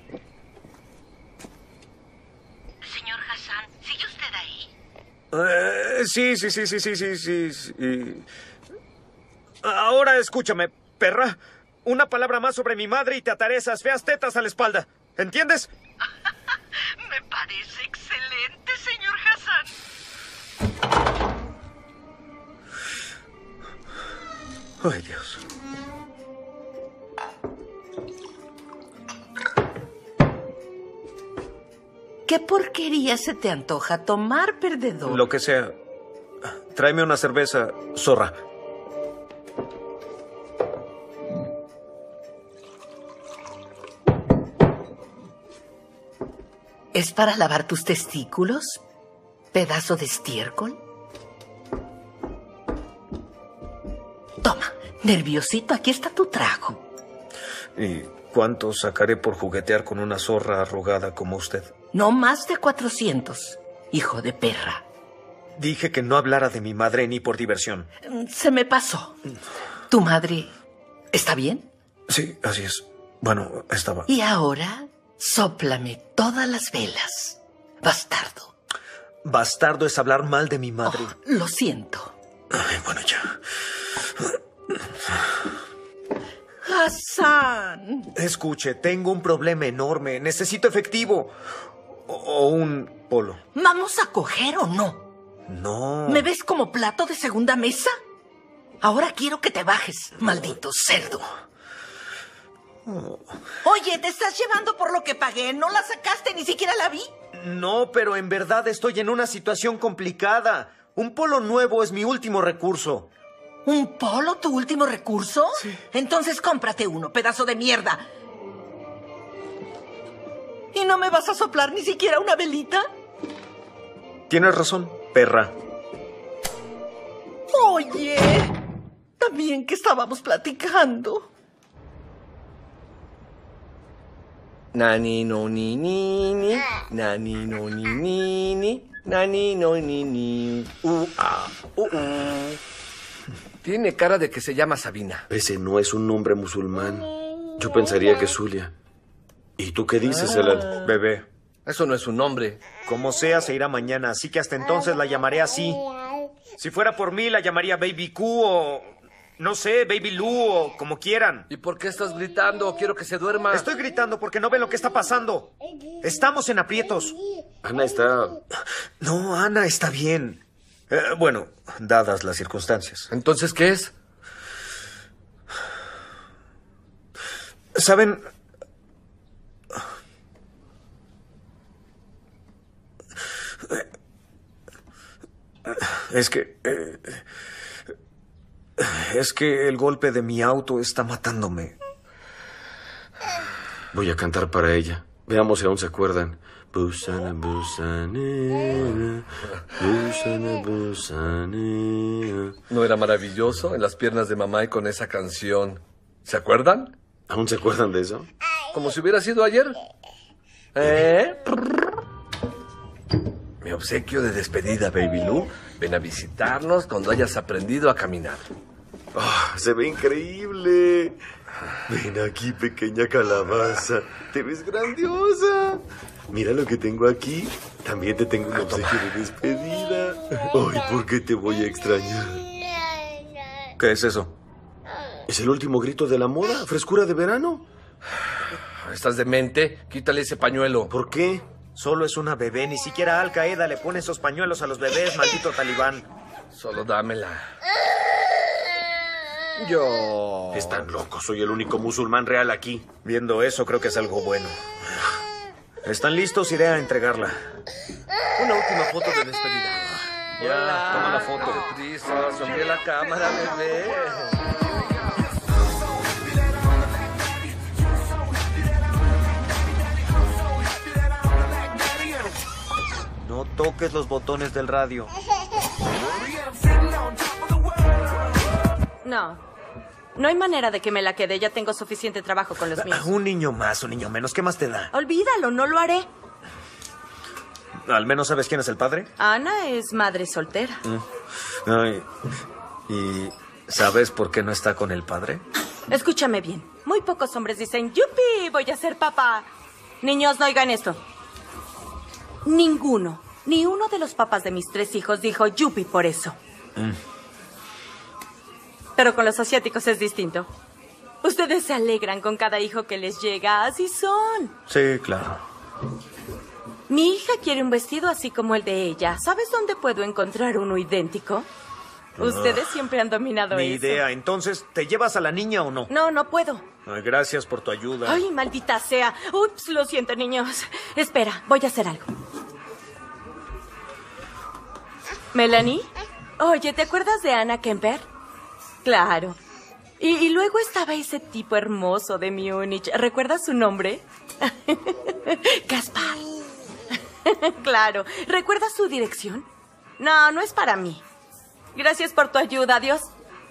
Señor Hassan, ¿sigue usted ahí? Sí. Ahora escúchame, perra. Una palabra más sobre mi madre y te ataré esas feas tetas a la espalda. ¿Entiendes? Me parece excelente, señor Hassan. Ay, Dios. ¿Qué porquería se te antoja tomar, perdedor? Lo que sea. Tráeme una cerveza, zorra. ¿Es para lavar tus testículos? ¿Pedazo de estiércol? Toma, nerviosito, aquí está tu trago. ¿Y cuánto sacaré por juguetear con una zorra arrugada como usted? No más de 400, hijo de perra. Dije que no hablara de mi madre ni por diversión. Se me pasó. ¿Tu madre está bien? Sí, así es. Bueno, estaba... Y ahora, sóplame todas las velas, bastardo. Bastardo es hablar mal de mi madre. Oh, lo siento. Ay, bueno, ya. Hassan. Escuche, tengo un problema enorme. Necesito efectivo. O un polo. ¿Vamos a coger o no? No. ¿Me ves como plato de segunda mesa? Ahora quiero que te bajes, maldito cerdo. Oye, ¿te estás llevando por lo que pagué? ¿No la sacaste? Ni siquiera la vi. No, pero en verdad estoy en una situación complicada. Un polo nuevo es mi último recurso. ¿Un polo tu último recurso? Sí. Entonces cómprate uno, pedazo de mierda. ¿Y no me vas a soplar ni siquiera una velita? Tienes razón, perra. Oye, también que estábamos platicando. Nani no ni ni ni, nani no ni ni ni, nani no ni ni. Tiene cara de que se llama Sabina. Ese no es un nombre musulmán. Yo pensaría que es Zulia. ¿Y tú qué dices, Elal? Bebé. Eso no es un nombre. Como sea, se irá mañana, así que hasta entonces la llamaré así. Si fuera por mí, la llamaría Baby Q o No sé, Baby Lou o como quieran. ¿Y por qué estás gritando? Quiero que se duerma. Estoy gritando porque no ven lo que está pasando. Estamos en aprietos. Ana está... No, Ana está bien. Bueno, dadas las circunstancias. ¿Entonces qué es? ¿Saben? Es que el golpe de mi auto está matándome. Voy a cantar para ella. Veamos si aún se acuerdan. Busana, busanera, busana, busanera. ¿No era maravilloso en las piernas de mamá y con esa canción? ¿Se acuerdan? ¿Aún se acuerdan de eso? Como si hubiera sido ayer. Mi obsequio de despedida, Baby Lou. Ven a visitarnos cuando hayas aprendido a caminar. Oh, se ve increíble. Ven aquí, pequeña calabaza. Te ves grandiosa. Mira lo que tengo aquí. También te tengo un obsequio de despedida. Ay, ¿por qué te voy a extrañar? ¿Qué es eso? Es el último grito de la moda. Frescura de verano. ¿Estás demente? Quítale ese pañuelo. ¿Por qué? Solo es una bebé. Ni siquiera Al Qaeda le pone esos pañuelos a los bebés, maldito talibán. Solo dámela. Yo... Están locos. Soy el único musulmán real aquí. Viendo eso, creo que es algo bueno. ¿Están listos? Iré a entregarla. Una última foto de despedida. Ya, hola, toma la foto. Deprisa, sonríe la cámara, bebé. No toques los botones del radio. No hay manera de que me la quede. Ya tengo suficiente trabajo con los míos. Un niño más, un niño menos. ¿Qué más te da? Olvídalo, no lo haré. ¿Al menos sabes quién es el padre? Ana es madre soltera. Ay, ¿y sabes por qué no está con el padre? Escúchame bien. Muy pocos hombres dicen, ¡yupi! Voy a ser papá. Niños, no oigan esto. Ninguno, ni uno de los papás de mis 3 hijos dijo yupi por eso. Pero con los asiáticos es distinto. Ustedes se alegran con cada hijo que les llega. Así son. Sí, claro. Mi hija quiere un vestido así como el de ella. ¿Sabes dónde puedo encontrar uno idéntico? Ustedes siempre han dominado Ni eso. idea. Entonces, ¿te llevas a la niña o no? No, no puedo. Ay, gracias por tu ayuda. Ay, maldita sea. Ups, lo siento, niños. Espera, voy a hacer algo. ¿Melanie? Oye, ¿te acuerdas de Anna Kemper? Claro. Y luego estaba ese tipo hermoso de Múnich. ¿Recuerdas su nombre? Gaspar. Claro. ¿Recuerdas su dirección? No, no es para mí. Gracias por tu ayuda. Adiós.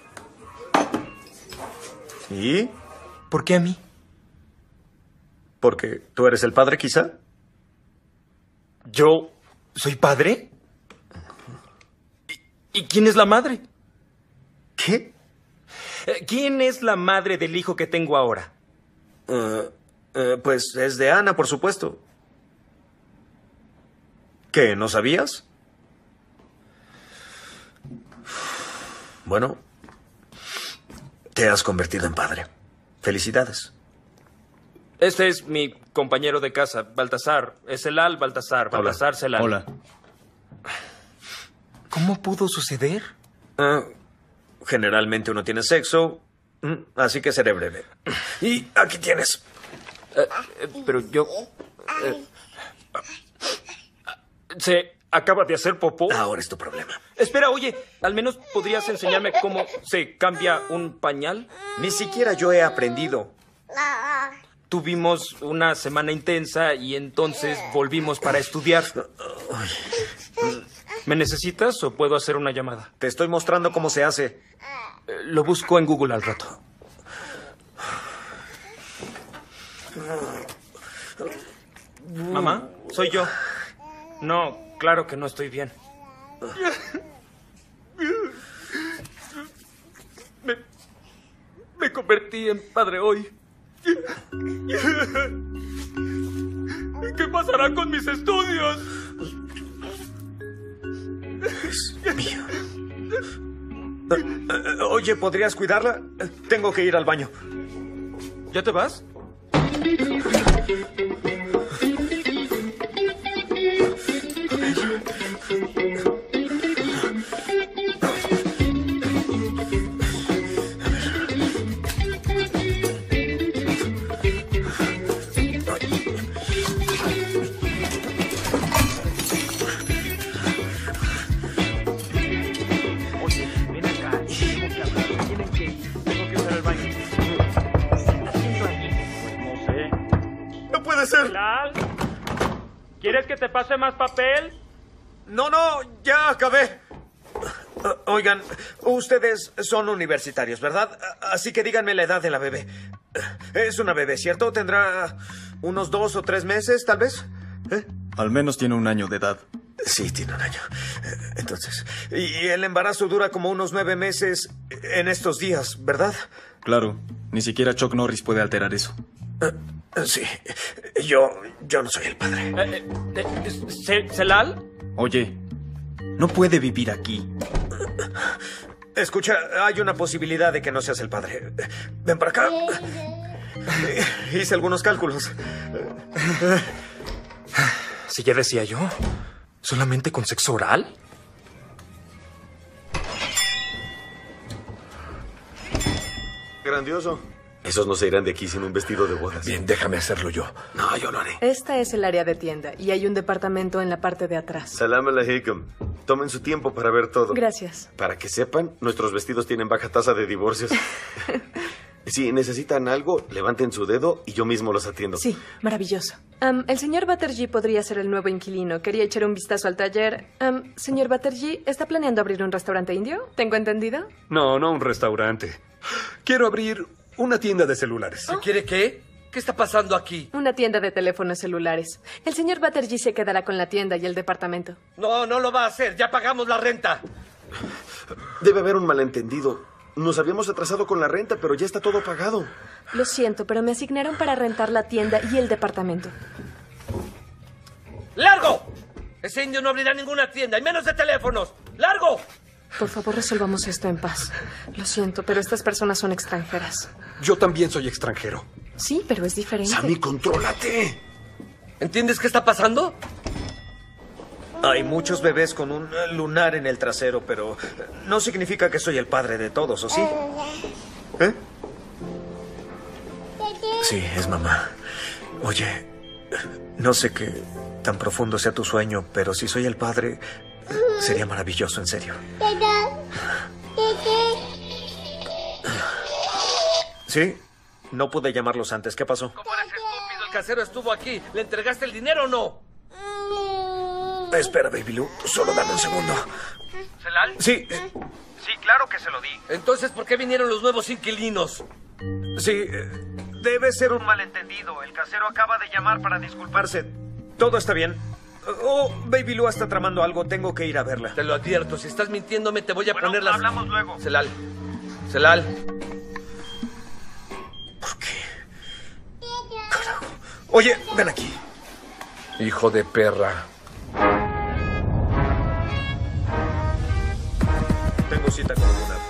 ¿Y? ¿Por qué a mí? ¿Porque tú eres el padre, quizá? ¿Yo soy padre? ¿Y quién es la madre? ¿Qué? ¿Quién es la madre del hijo que tengo ahora? Pues es de Ana, por supuesto. ¿Qué? ¿No sabías? Bueno, te has convertido en padre. Felicidades. Este es mi compañero de casa, Baltasar. Es Celal Baltasar. Baltasar Celal. Hola. ¿Cómo pudo suceder? Generalmente uno tiene sexo, así que seré breve. Y aquí tienes. Pero yo... ¿Se acaba de hacer popó? Ahora es tu problema. Espera, oye, ¿al menos podrías enseñarme cómo se cambia un pañal? Ni siquiera yo he aprendido. Tuvimos una semana intensa y entonces volvimos para estudiar. ¿Me necesitas o puedo hacer una llamada? Te estoy mostrando cómo se hace. Lo busco en Google al rato. ¿Mamá? Soy yo. No, claro que no estoy bien. Me convertí en padre hoy. ¿Qué pasará con mis estudios? Es mío. Oye, ¿podrías cuidarla? Tengo que ir al baño. ¿Ya te vas? ¿Quieres que te pase más papel? No, ya acabé. Oigan, ustedes son universitarios, ¿verdad? Así que díganme la edad de la bebé. Es una bebé, ¿cierto? ¿Tendrá unos 2 o 3 meses, tal vez? Al menos tiene 1 año de edad. Sí, tiene 1 año. Entonces, y el embarazo dura como unos 9 meses en estos días, ¿verdad? Claro, ni siquiera Chuck Norris puede alterar eso. Sí, yo no soy el padre. ¿Celal? Oye, no puede vivir aquí. Escucha, hay una posibilidad de que no seas el padre. Ven para acá. Hice algunos cálculos. Si ya decía yo, ¿solamente con sexo oral? Grandioso. Esos no se irán de aquí sin un vestido de bodas. Bien, déjame hacerlo yo. No, yo lo haré. Esta es el área de tienda y hay un departamento en la parte de atrás. Salam alaikum. Tomen su tiempo para ver todo. Gracias. Para que sepan, nuestros vestidos tienen baja tasa de divorcios. Si necesitan algo, levanten su dedo y yo mismo los atiendo. Sí, maravilloso. El señor Batterjee podría ser el nuevo inquilino. Quería echar un vistazo al taller. Señor Batterjee, ¿está planeando abrir un restaurante indio? ¿Tengo entendido? No un restaurante. Quiero abrir una tienda de celulares. ¿Quiere qué? ¿Qué está pasando aquí? Una tienda de teléfonos celulares. El señor Batterjee se quedará con la tienda y el departamento. No lo va a hacer. Ya pagamos la renta. Debe haber un malentendido. Nos habíamos atrasado con la renta, pero ya está todo pagado. Lo siento, pero me asignaron para rentar la tienda y el departamento. ¡Largo! Ese indio no abrirá ninguna tienda, y menos de teléfonos. ¡Largo! Por favor, resolvamos esto en paz. Lo siento, pero estas personas son extranjeras. Yo también soy extranjero. Sí, pero es diferente. Sammy, contrólate. ¿Entiendes qué está pasando? Hay muchos bebés con un lunar en el trasero, pero no significa que soy el padre de todos, ¿o sí? Sí, es mamá. Oye, no sé qué tan profundo sea tu sueño, pero si soy el padre, sería maravilloso, en serio. Sí, no pude llamarlos antes. ¿Qué pasó? ¿Cómo eres estúpido? El casero estuvo aquí. ¿Le entregaste el dinero o no? Espera, Baby Lou. Solo dame un segundo. ¿Celal? Sí. Sí, claro que se lo di. Entonces, ¿por qué vinieron los nuevos inquilinos? Sí, debe ser un malentendido. El casero acaba de llamar para disculparse. Todo está bien. Oh, Baby Lou está tramando algo. Tengo que ir a verla. Te lo advierto. Si estás mintiéndome, te voy a poner las... hablamos luego. Celal. ¿Por qué? Carajo. Oye, ven aquí. Hijo de perra. Tengo cita con Luna.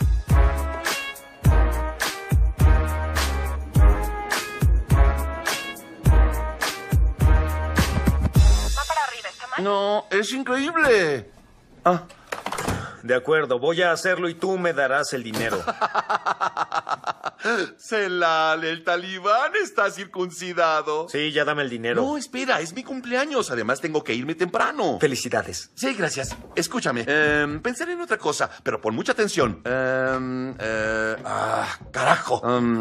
No, es increíble. De acuerdo, voy a hacerlo y tú me darás el dinero. Celal, el talibán está circuncidado. Sí, ya dame el dinero. No, espera, es mi cumpleaños. Además, tengo que irme temprano. Felicidades. Sí, gracias. Escúchame, pensaré en otra cosa, pero pon mucha atención. Carajo.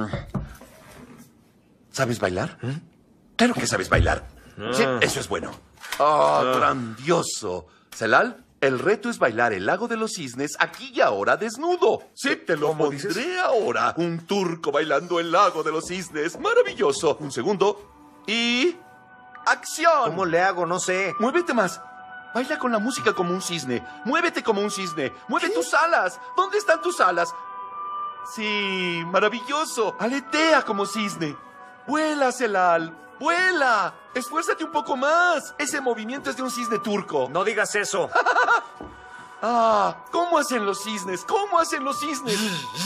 ¿Sabes bailar? Claro que sabes bailar. Sí, eso es bueno. Grandioso. Celal, el reto es bailar el lago de los cisnes aquí y ahora desnudo. Sí, te lo pondré ahora. Un turco bailando el lago de los cisnes. Maravilloso. Un segundo. Y... ¡acción! ¿Cómo le hago? No sé. Muévete más. Baila con la música como un cisne. Muévete como un cisne. Mueve tus alas. ¿Dónde están tus alas? Sí, maravilloso. Aletea como cisne. Vuela, Celal. ¡Vuela! ¡Esfuérzate un poco más! Ese movimiento es de un cisne turco. No digas eso. Ah, ¿cómo hacen los cisnes? ¿Cómo hacen los cisnes?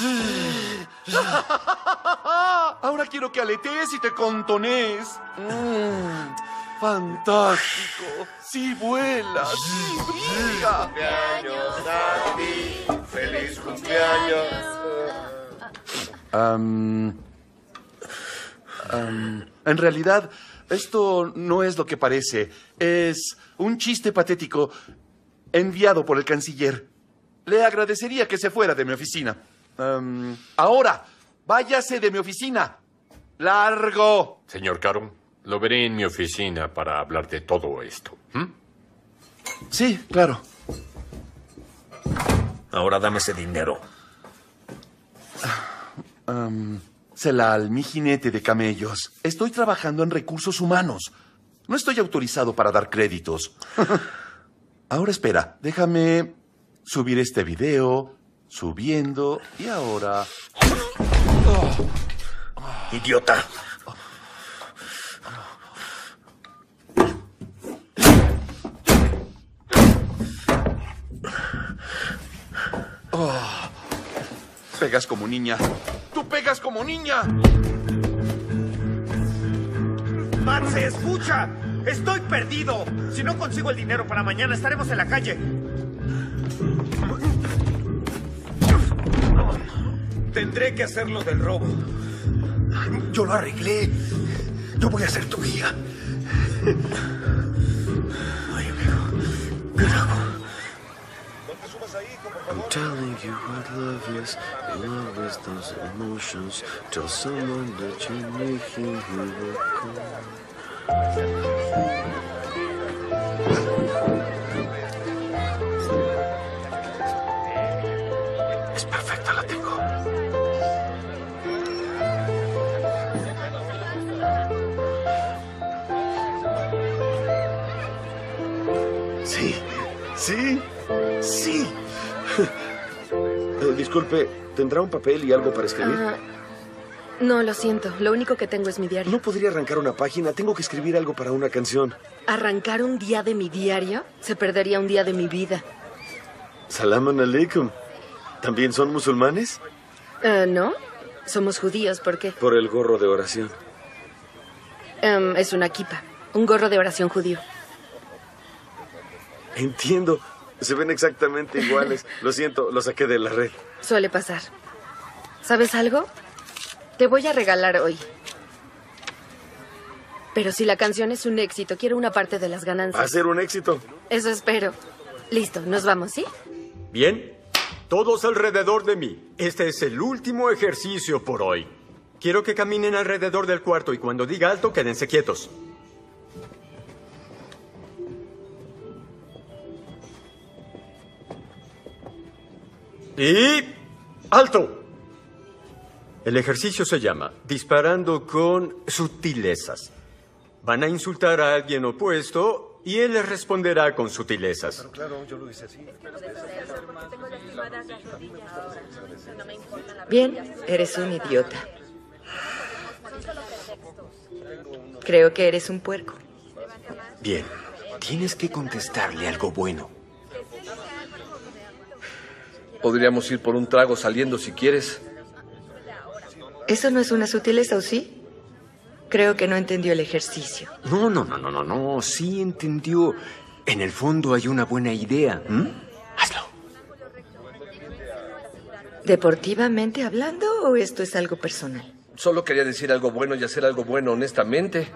Ahora quiero que aletees y te contonees. Fantástico. Sí vuela, sí brilla. ¡Cumpleaños a ti! ¡Feliz cumpleaños! En realidad, esto no es lo que parece. Es un chiste patético enviado por el canciller. Le agradecería que se fuera de mi oficina. Ahora, váyase de mi oficina. ¡Largo! Señor Caro, lo veré en mi oficina para hablar de todo esto. Sí, claro. Ahora dame ese dinero. Celal, mi jinete de camellos. Estoy trabajando en recursos humanos. No estoy autorizado para dar créditos. Ahora espera, déjame subir este video, subiendo, y ahora... ¡Idiota! Pegas como niña. ¡Tú pegas como niña! ¡Matse, escucha! ¡Estoy perdido! Si no consigo el dinero para mañana, estaremos en la calle. Tendré que hacerlo del robo. Yo lo arreglé. Yo voy a ser tu guía. Ay, amigo. ¿Qué hago? I'm telling you what love is. Love is those emotions. Tell someone that you're making you look cool. Es perfecta, la tengo. Sí, sí, sí. Disculpe, ¿tendrá un papel y algo para escribir? No, lo siento. Lo único que tengo es mi diario. ¿No podría arrancar una página? Tengo que escribir algo para una canción. ¿Arrancar un día de mi diario? Se perdería un día de mi vida. Salam aleikum. ¿También son musulmanes? No. Somos judíos. ¿Por qué? Por el gorro de oración. Es una kipa. Un gorro de oración judío. Entiendo. Se ven exactamente iguales. Lo siento, lo saqué de la red. Suele pasar. ¿Sabes algo? Te voy a regalar hoy. Pero si la canción es un éxito, quiero una parte de las ganancias. Va a ser un éxito. Eso espero. Listo, nos vamos, ¿sí? Bien, todos alrededor de mí. Este es el último ejercicio por hoy. Quiero que caminen alrededor del cuarto y cuando diga alto, quédense quietos. Y... ¡alto! El ejercicio se llama disparando con sutilezas. Van a insultar a alguien opuesto y él les responderá con sutilezas. Claro, yo lo hice así. Bien, eres un idiota. Creo que eres un puerco. Bien, tienes que contestarle algo bueno. Podríamos ir por un trago saliendo si quieres. ¿Eso no es una sutileza o sí? Creo que no entendió el ejercicio. No. Sí entendió. En el fondo hay una buena idea. Hazlo. ¿Deportivamente hablando o esto es algo personal? Solo quería decir algo bueno y hacer algo bueno honestamente.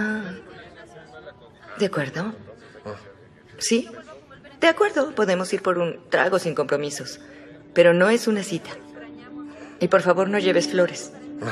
¿De acuerdo? Sí, de acuerdo. Podemos ir por un trago sin compromisos. Pero no es una cita. Y por favor no lleves flores.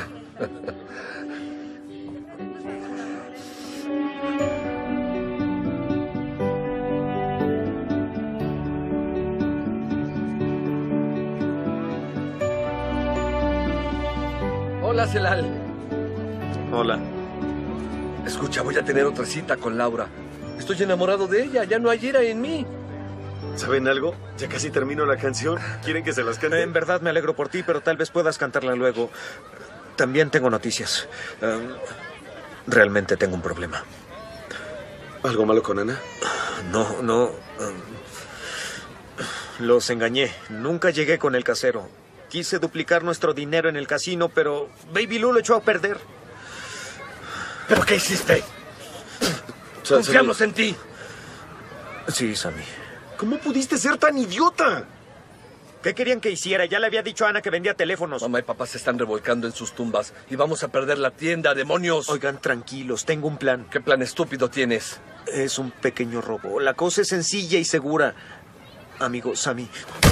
Hola, Celal. Hola. Escucha, voy a tener otra cita con Laura. Estoy enamorado de ella, ya no hay ira en mí. ¿Saben algo? Ya casi termino la canción. ¿Quieren que se las cante? En verdad me alegro por ti, pero tal vez puedas cantarla luego. También tengo noticias. Realmente tengo un problema. ¿Algo malo con Ana? No. Los engañé. Nunca llegué con el casero. Quise duplicar nuestro dinero en el casino, pero Baby Lou lo echó a perder. ¿Pero qué hiciste? Confiamos en ti. Sí, Sammy. ¿Cómo pudiste ser tan idiota? ¿Qué querían que hiciera? Ya le había dicho a Ana que vendía teléfonos. Mamá y papá se están revolcando en sus tumbas y vamos a perder la tienda, demonios. Oigan, tranquilos, tengo un plan. ¿Qué plan estúpido tienes? Es un pequeño robo. La cosa es sencilla y segura. Amigo Sammy.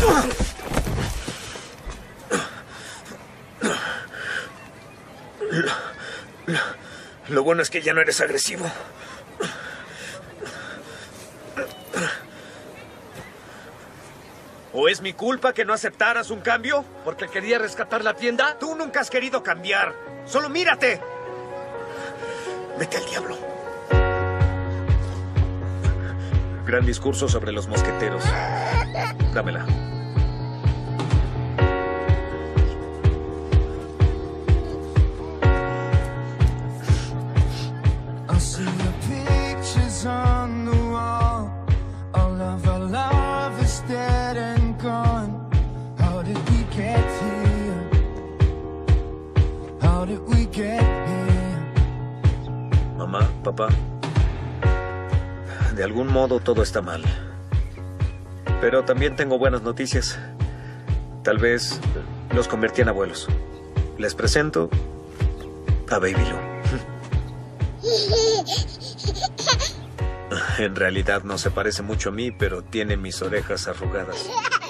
Lo bueno es que ya no eres agresivo. ¿O es mi culpa que no aceptaras un cambio? ¿Porque quería rescatar la tienda? Tú nunca has querido cambiar. ¡Solo mírate! Vete al diablo. Gran discurso sobre los mosqueteros. Dámela. On the wall, all of our love is dead and gone. How did we get here? How did we get here? Mamá, papá, de algún modo todo está mal. Pero también tengo buenas noticias. Tal vez los convertí en abuelos. Les presento a Baby Lou. En realidad no se parece mucho a mí, pero tiene mis orejas arrugadas.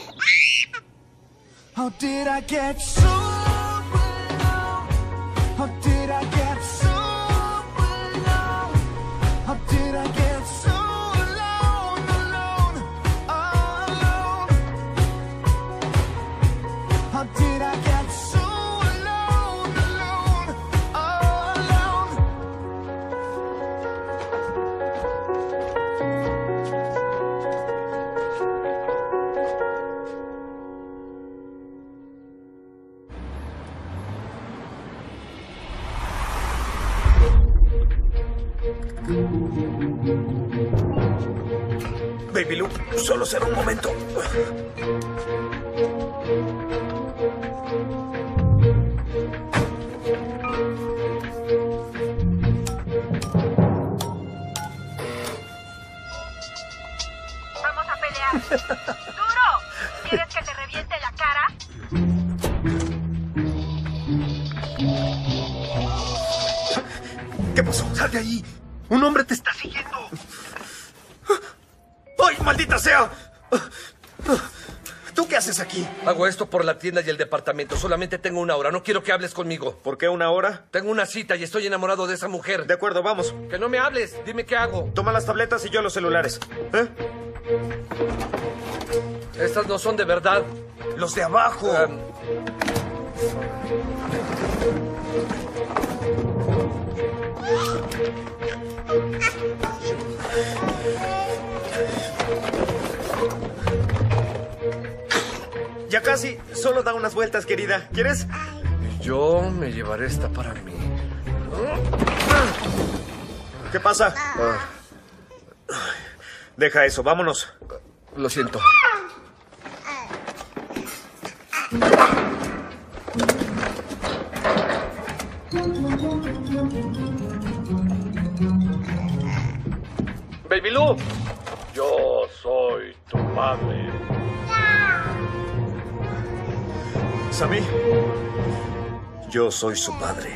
How did I get so alone? How did I get so alone? How did I get so alone, alone, alone? How did I get so alone, alone, alone? Baby Lou, solo será un momento. Vamos a pelear. ¡Duro! ¿Quieres que te reviente la cara? ¿Qué pasó? ¡Sal de ahí! ¡Un hombre te está siguiendo! ¡Ay, maldita sea! ¿Tú qué haces aquí? Hago esto por la tienda y el departamento. Solamente tengo una hora. No quiero que hables conmigo. ¿Por qué una hora? Tengo una cita y estoy enamorado de esa mujer. De acuerdo, vamos. Que no me hables. Dime qué hago. Toma las tabletas y yo los celulares. ¿Eh? Estas no son de verdad. Los de abajo. Ya casi. Solo da unas vueltas, querida. ¿Quieres? Yo me llevaré esta para mí. ¿Qué pasa? Deja eso. Vámonos. Lo siento. Baby Lou, yo soy tu padre. Sammy, yo soy su padre.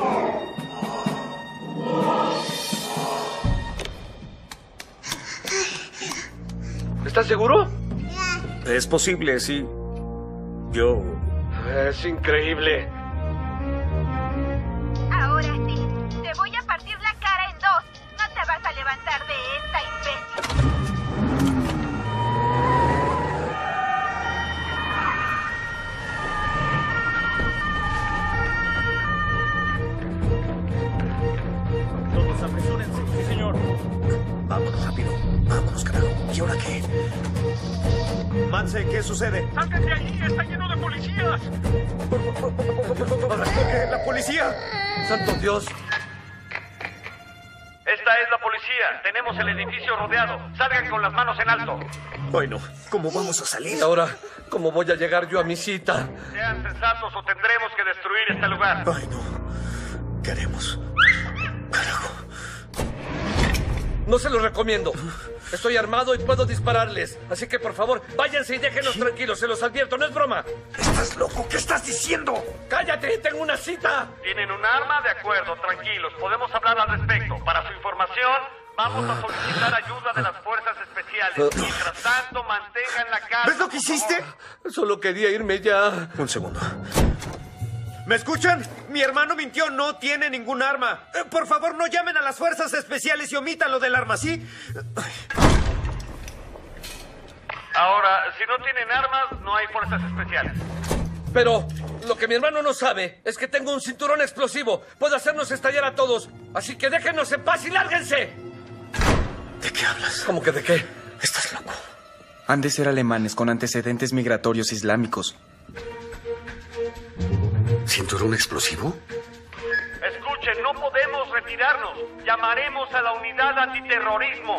¿Estás seguro? Es posible, sí. Yo... Es increíble. Ahora sí. Te voy a partir la cara en dos. No te vas a levantar de esta, imbécil. Todos apresúrense. Sí, señor. Vámonos rápido. Vámonos, carajo. ¿Y ahora qué? Matze, ¿qué sucede? ¡Salgan de ahí! ¡Está lleno de policías! ¿Qué? ¡La policía! ¡Santo Dios! Esta es la policía. policía. Tenemos el edificio rodeado. Salgan con las manos en alto. Bueno, ¿cómo vamos a salir? Ahora, ¿cómo voy a llegar yo a mi cita? Sean sensatos o tendremos que destruir este lugar. Ay, no. ¿Qué haremos? No se lo recomiendo. Estoy armado y puedo dispararles. Así que, por favor, váyanse y déjenos tranquilos. Se los advierto, no es broma. ¿Estás loco? ¿Qué estás diciendo? ¡Cállate! ¡Tengo una cita! ¿Tienen un arma? De acuerdo, tranquilos. Podemos hablar al respecto. Para su información, vamos a solicitar ayuda de las fuerzas especiales. Mientras tanto, mantengan la calma. ¿Ves lo que hiciste? Solo quería irme ya. Un segundo. ¿Me escuchan? Mi hermano mintió, no tiene ningún arma. Por favor, no llamen a las fuerzas especiales y omitan lo del arma, ¿sí? Ahora, si no tienen armas, no hay fuerzas especiales. Pero lo que mi hermano no sabe es que tengo un cinturón explosivo. Puedo hacernos estallar a todos. Así que déjenos en paz y lárguense. ¿De qué hablas? ¿Cómo que de qué? Estás loco. Han de ser alemanes con antecedentes migratorios islámicos. ¿Cinturón explosivo? Escuchen, no podemos retirarnos. Llamaremos a la unidad antiterrorismo.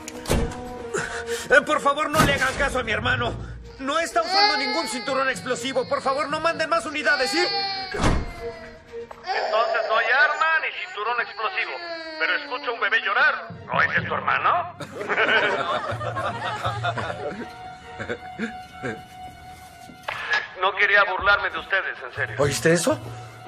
Por favor, no le hagan caso a mi hermano. No está usando ningún cinturón explosivo. Por favor, no manden más unidades, ¿sí? Entonces no hay arma ni cinturón explosivo. Pero escucho a un bebé llorar. ¿No ese es tu hermano? No quería burlarme de ustedes, en serio. ¿Oíste eso?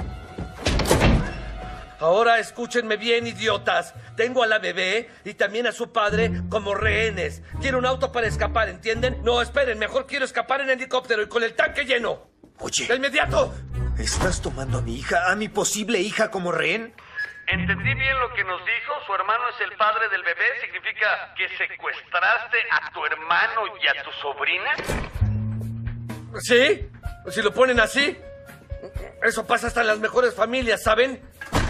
Ahora escúchenme bien, idiotas. Tengo a la bebé y también a su padre como rehenes. Quiero un auto para escapar, ¿entienden? No, esperen, mejor quiero escapar en helicóptero y con el tanque lleno. Oye. ¡De inmediato! ¿Estás tomando a mi hija, a mi posible hija como rehén? Entendí bien lo que nos dijo. Su hermano es el padre del bebé. ¿Significa que secuestraste a tu hermano y a tu sobrina? ¿Sí? Si lo ponen así. Eso pasa hasta en las mejores familias, ¿saben?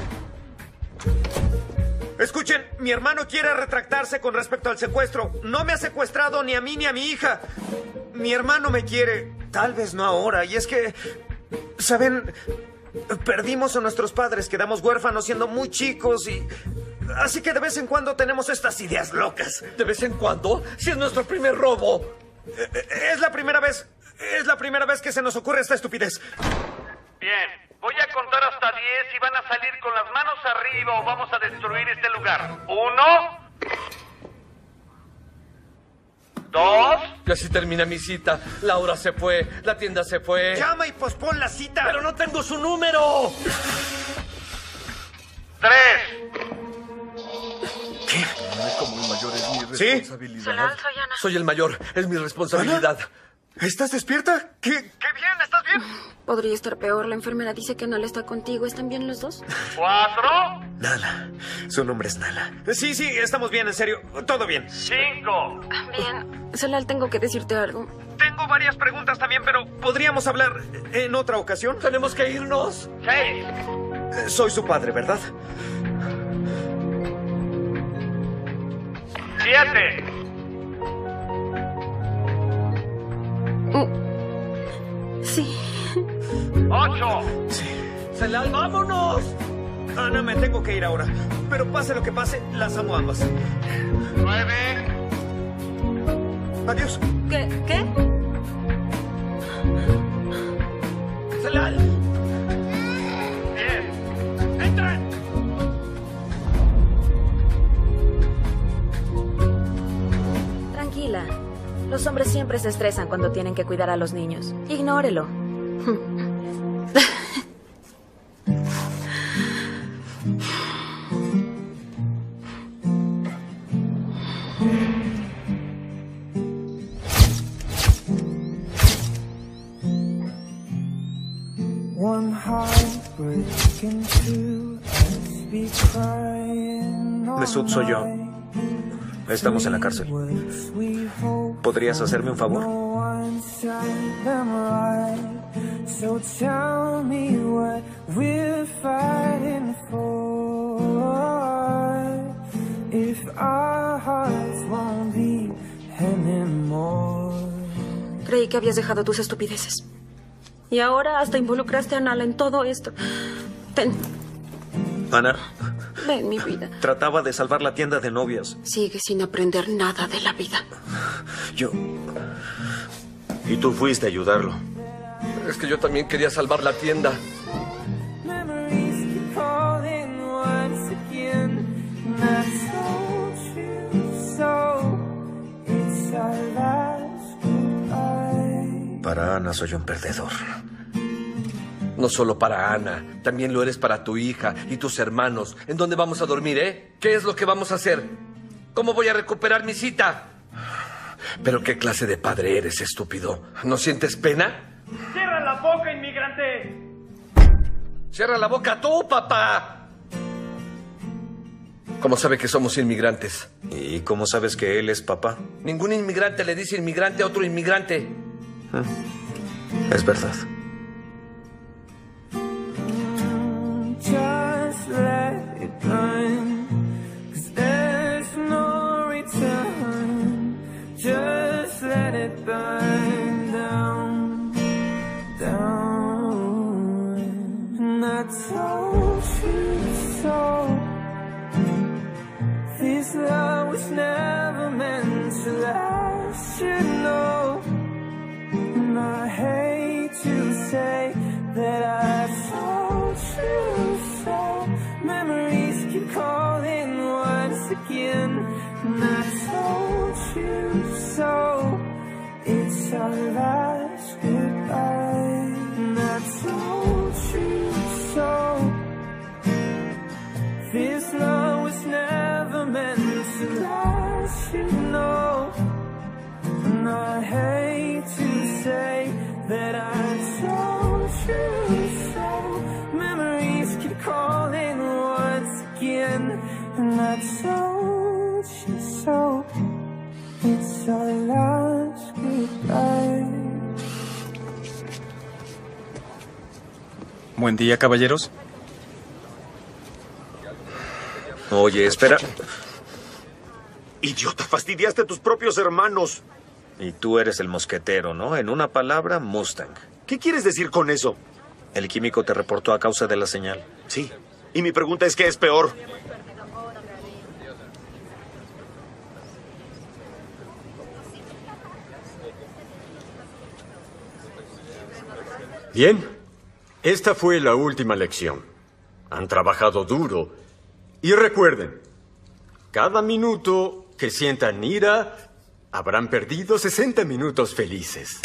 Escuchen, mi hermano quiere retractarse con respecto al secuestro. No me ha secuestrado ni a mí ni a mi hija. Mi hermano me quiere. Tal vez no ahora. Y es que, ¿saben? Perdimos a nuestros padres, quedamos huérfanos siendo muy chicos y... Así que de vez en cuando tenemos estas ideas locas. ¿De vez en cuando? Si es nuestro primer robo. Es la primera vez que se nos ocurre esta estupidez. Bien, voy a contar hasta 10 y van a salir con las manos arriba o vamos a destruir este lugar. 1, 2. Y así termina mi cita. Laura se fue, la tienda se fue. Llama y pospon la cita. ¡Pero no tengo su número! 3. ¿Qué? Como el mayor es mi ¿Sí? responsabilidad. Solal, soy Ana. Soy el mayor, es mi responsabilidad. ¿Estás despierta? ¡Qué bien! ¿Estás bien? Podría estar peor. La enfermera dice que Nala está contigo. ¿Están bien los dos? 4. Nala. Su nombre es Nala. Sí, estamos bien, en serio. Todo bien. 5. Bien. Solal, tengo que decirte algo. Tengo varias preguntas también, pero ¿podríamos hablar en otra ocasión? Tenemos que irnos. 6. Soy su padre, ¿verdad? 7. Sí. 8. ¡Celal, vámonos! Ana, me tengo que ir ahora. Pero pase lo que pase, las amo ambas. 9. Adiós. ¿Qué? ¡Celal! 10. ¡Entren! Tranquila. Los hombres siempre se estresan cuando tienen que cuidar a los niños. Ignórelo. One heart breaking two as we crying Mesut, soy yo. Estamos en la cárcel. ¿Podrías hacerme un favor? So tell me what we're fighting for. If our hearts won't beat anymore. Creí que habías dejado tus estupideces. Y ahora hasta involucraste a Nala en todo esto. Ten. Ana, Ven, mi vida. Trataba de salvar la tienda de novias. Sigue sin aprender nada de la vida. Y tú fuiste a ayudarlo. Es que yo también quería salvar la tienda. Para Ana soy un perdedor. No solo para Ana, también lo eres para tu hija y tus hermanos. ¿En dónde vamos a dormir, eh? ¿Qué es lo que vamos a hacer? ¿Cómo voy a recuperar mi cita? Pero qué clase de padre eres, estúpido. ¿No sientes pena? ¡Cierra la boca, inmigrante! ¡Cierra la boca tú, papá! ¿Cómo sabe que somos inmigrantes? ¿Y cómo sabes que él es papá? Ningún inmigrante le dice inmigrante a otro inmigrante. Es verdad. Just let it burn, 'cause there's no return. Just let it burn down, down. And I told you so. This love was never meant to last, you know. And I hate to say that I told you so. Memories keep calling once again. And I told you so. It's our last goodbye. And I told you so. This love was never meant to last, you know. And I hate to say that I told you so. Memories keep calling once again. And I told you so. It's our last goodbye. Buen día, caballeros. Oye, espera. Idiota, fastidiaste a tus propios hermanos. Y tú eres el mosquetero, ¿no? En una palabra, Mustang. ¿Qué quieres decir con eso? El químico te reportó a causa de la señal. Sí. Y mi pregunta es, ¿qué es peor? Bien, esta fue la última lección. Han trabajado duro. Y recuerden, cada minuto que sientan ira, habrán perdido 60 minutos felices.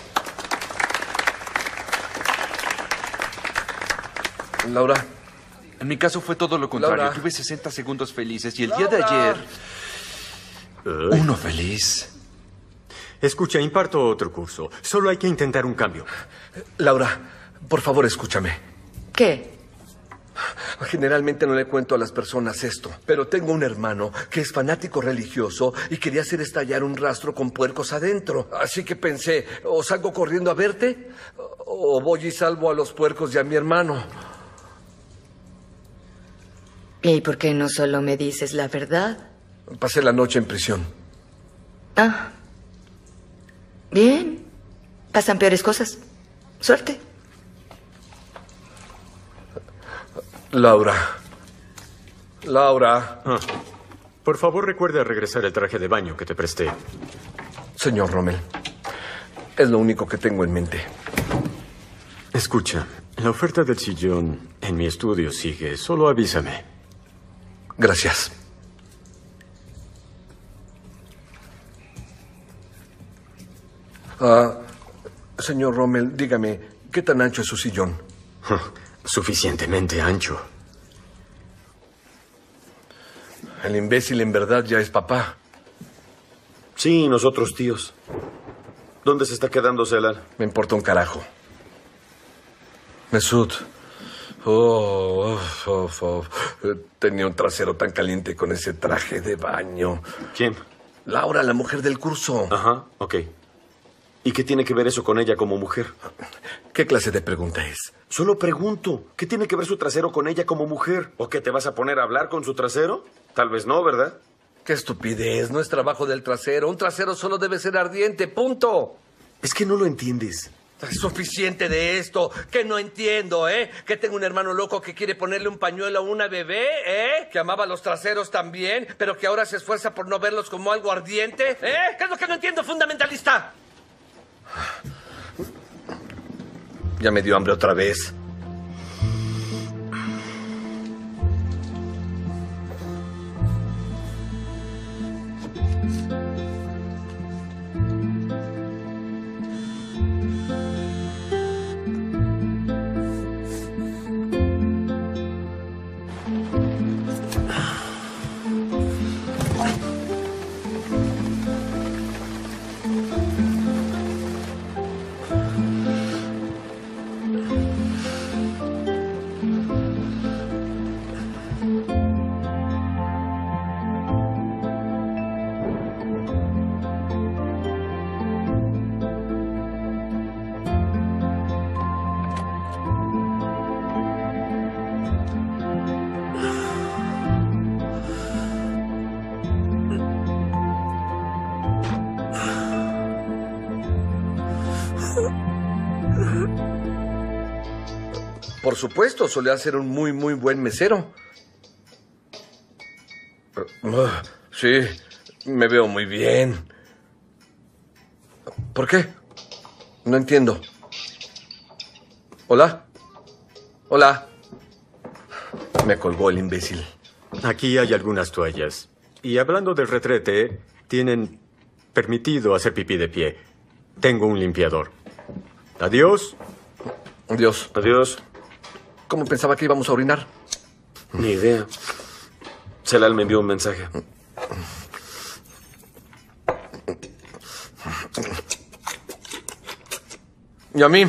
Laura. En mi caso fue todo lo contrario. Laura. Tuve 60 segundos felices y el día de ayer... uno feliz. Escucha, imparto otro curso. Solo hay que intentar un cambio. Laura, por favor, escúchame. ¿Qué? Generalmente no le cuento a las personas esto, pero tengo un hermano que es fanático religioso y quería hacer estallar un rastro con puercos adentro. Así que pensé, o salgo corriendo a verte, o voy y salvo a los puercos y a mi hermano. ¿Y por qué no solo me dices la verdad? Pasé la noche en prisión. Ah. Bien. Pasan peores cosas. Suerte. Laura. Laura. Por favor, recuerde regresar el traje de baño que te presté. Señor Rommel, es lo único que tengo en mente. Escucha, la oferta del sillón en mi estudio sigue. Solo avísame. Gracias. Señor Rommel, dígame, ¿qué tan ancho es su sillón? Suficientemente ancho. El imbécil en verdad ya es papá. Sí, nosotros tíos. ¿Dónde se está quedando Celal? Me importa un carajo. Mesut. Tenía un trasero tan caliente con ese traje de baño. ¿Quién? Laura, la mujer del curso. Ajá, ok. ¿Y qué tiene que ver eso con ella como mujer? ¿Qué clase de pregunta es? Solo pregunto. ¿Qué tiene que ver su trasero con ella como mujer? ¿O qué te vas a poner a hablar con su trasero? Tal vez no, ¿verdad? ¡Qué estupidez! No es trabajo del trasero. Un trasero solo debe ser ardiente, punto. Es que no lo entiendes. Es suficiente de esto, que no entiendo, ¿eh? Que tengo un hermano loco que quiere ponerle un pañuelo a una bebé, ¿eh? Que amaba los traseros también, pero que ahora se esfuerza por no verlos como algo ardiente, ¿eh? ¿Qué es lo que no entiendo, fundamentalista? Ya me dio hambre otra vez. Por supuesto, solía ser un muy buen mesero. Sí, me veo muy bien. ¿Por qué? No entiendo. ¿Hola? ¿Hola? Me colgó el imbécil. Aquí hay algunas toallas. Y hablando del retrete, tienen permitido hacer pipí de pie. Tengo un limpiador. Adiós. Adiós. Adiós. ¿Cómo pensaba que íbamos a orinar? Ni idea. Celal me envió un mensaje. ¿Y a mí?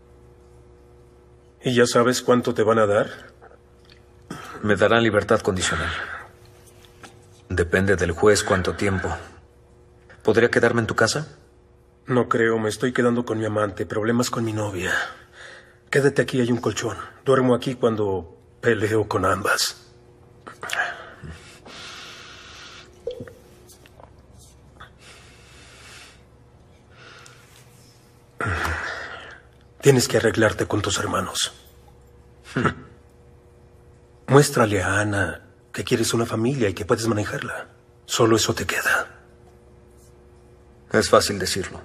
¿Y ya sabes cuánto te van a dar? Me darán libertad condicional. Depende del juez cuánto tiempo. ¿Podría quedarme en tu casa? No creo, me estoy quedando con mi amante. Problemas con mi novia. Quédate aquí, hay un colchón. Duermo aquí cuando peleo con ambas. Tienes que arreglarte con tus hermanos. Muéstrale a Ana que quieres una familia y que puedes manejarla. Solo eso te queda. Es fácil decirlo.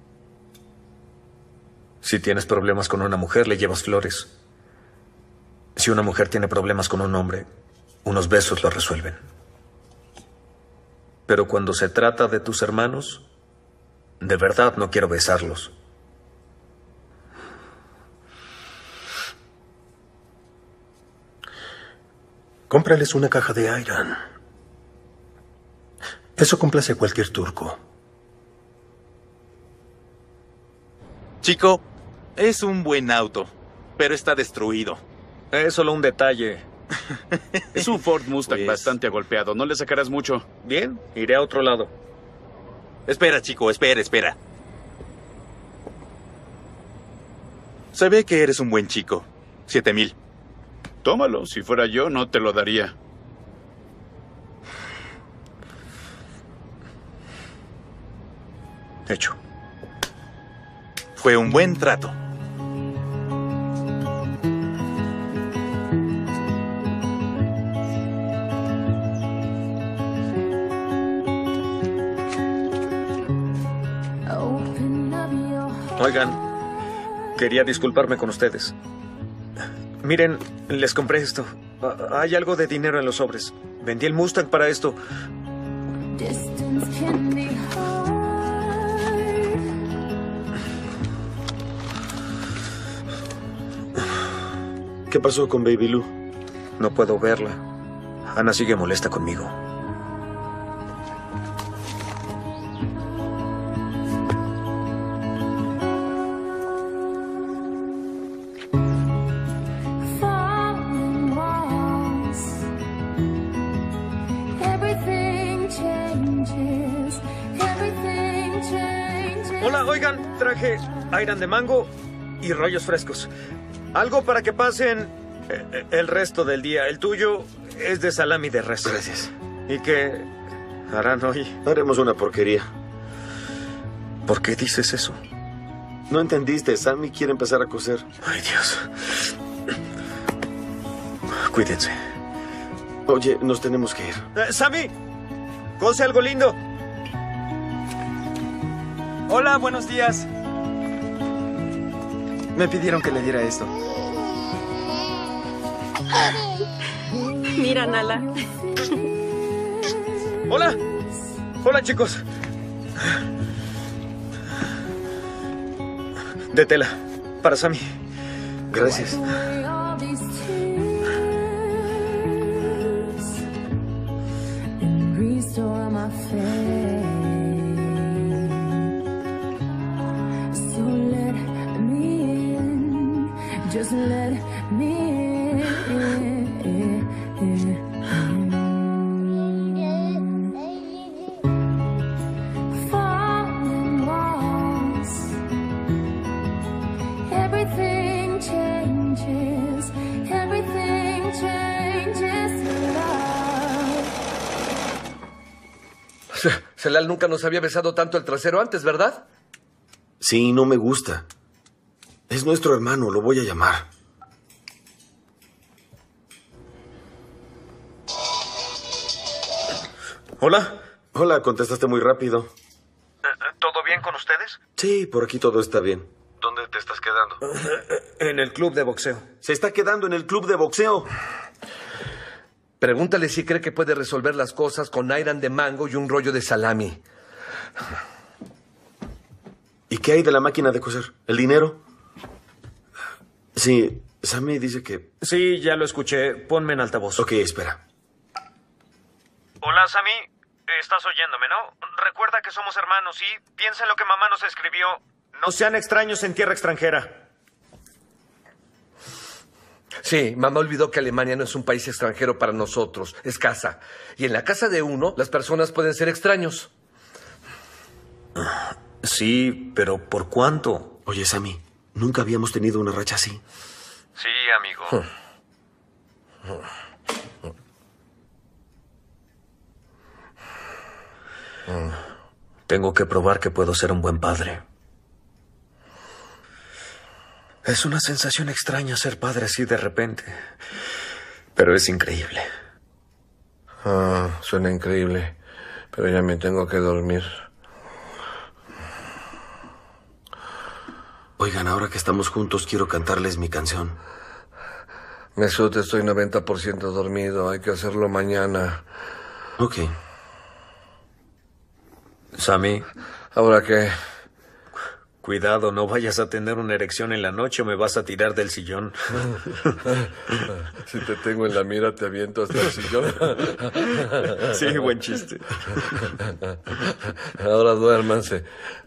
Si tienes problemas con una mujer, le llevas flores. Si una mujer tiene problemas con un hombre, unos besos lo resuelven. Pero cuando se trata de tus hermanos, de verdad no quiero besarlos. Cómprales una caja de Ayran. Eso complace a cualquier turco. Chico, es un buen auto, pero está destruido. Es solo un detalle. Es un Ford Mustang bastante agolpeado. No le sacarás mucho. Bien, iré a otro lado. Espera, chico, espera. Se ve que eres un buen chico. 7,000. Tómalo. Si fuera yo, no te lo daría. Hecho. Fue un buen trato. Oigan, quería disculparme con ustedes. Miren, les compré esto. Hay algo de dinero en los sobres. Vendí el Mustang para esto. ¿Qué pasó con Baby Lou? No puedo verla. Ana sigue molesta conmigo. Hola, oigan, traje Ayran de mango y rollos frescos. Algo para que pasen el resto del día. El tuyo es de salami de res. Gracias. ¿Y qué harán hoy? Haremos una porquería. ¿Por qué dices eso? No entendiste. Sammy quiere empezar a coser. Ay, Dios. Cuídense. Oye, nos tenemos que ir. ¡Sammy! ¡Cose algo lindo! Hola, buenos días. Me pidieron que le diera esto. Mira, Nala. ¡Hola! ¡Hola, chicos! De tela. Para Sammy. Gracias. Restore my faith. So let me in. Just let me in. Falling walls. Everything changes. Everything changes. Love. Celal nunca nos había besado tanto el trasero antes, ¿verdad? Sí, no me gusta. Es nuestro hermano, lo voy a llamar. Hola. Hola, contestaste muy rápido. ¿Todo bien con ustedes? Sí, por aquí todo está bien. ¿Dónde te estás quedando? En el club de boxeo. Se está quedando en el club de boxeo. Pregúntale si cree que puede resolver las cosas con ayran de mango y un rollo de salami. ¿Y qué hay de la máquina de coser? ¿El dinero? Sí, Sammy dice que... Sí, ya lo escuché. Ponme en altavoz. Ok, espera. Hola, Sammy. Estás oyéndome, ¿no? Recuerda que somos hermanos, ¿sí? Piensa en lo que mamá nos escribió. No sean extraños en tierra extranjera. Sí, mamá olvidó que Alemania no es un país extranjero para nosotros, es casa. Y en la casa de uno, las personas pueden ser extraños. Sí, pero ¿por cuánto? Oye, Sammy, nunca habíamos tenido una racha así. Sí, amigo. Tengo que probar que puedo ser un buen padre. Es una sensación extraña ser padre así de repente, pero es increíble. Suena increíble, pero ya me tengo que dormir. Oigan, ahora que estamos juntos, quiero cantarles mi canción. Mesut, estoy 90% dormido. Hay que hacerlo mañana. Ok. Sammy. ¿Ahora qué? Cuidado, no vayas a tener una erección en la noche o me vas a tirar del sillón. Si te tengo en la mira, te aviento hasta el sillón. Sí, buen chiste. Ahora duérmanse.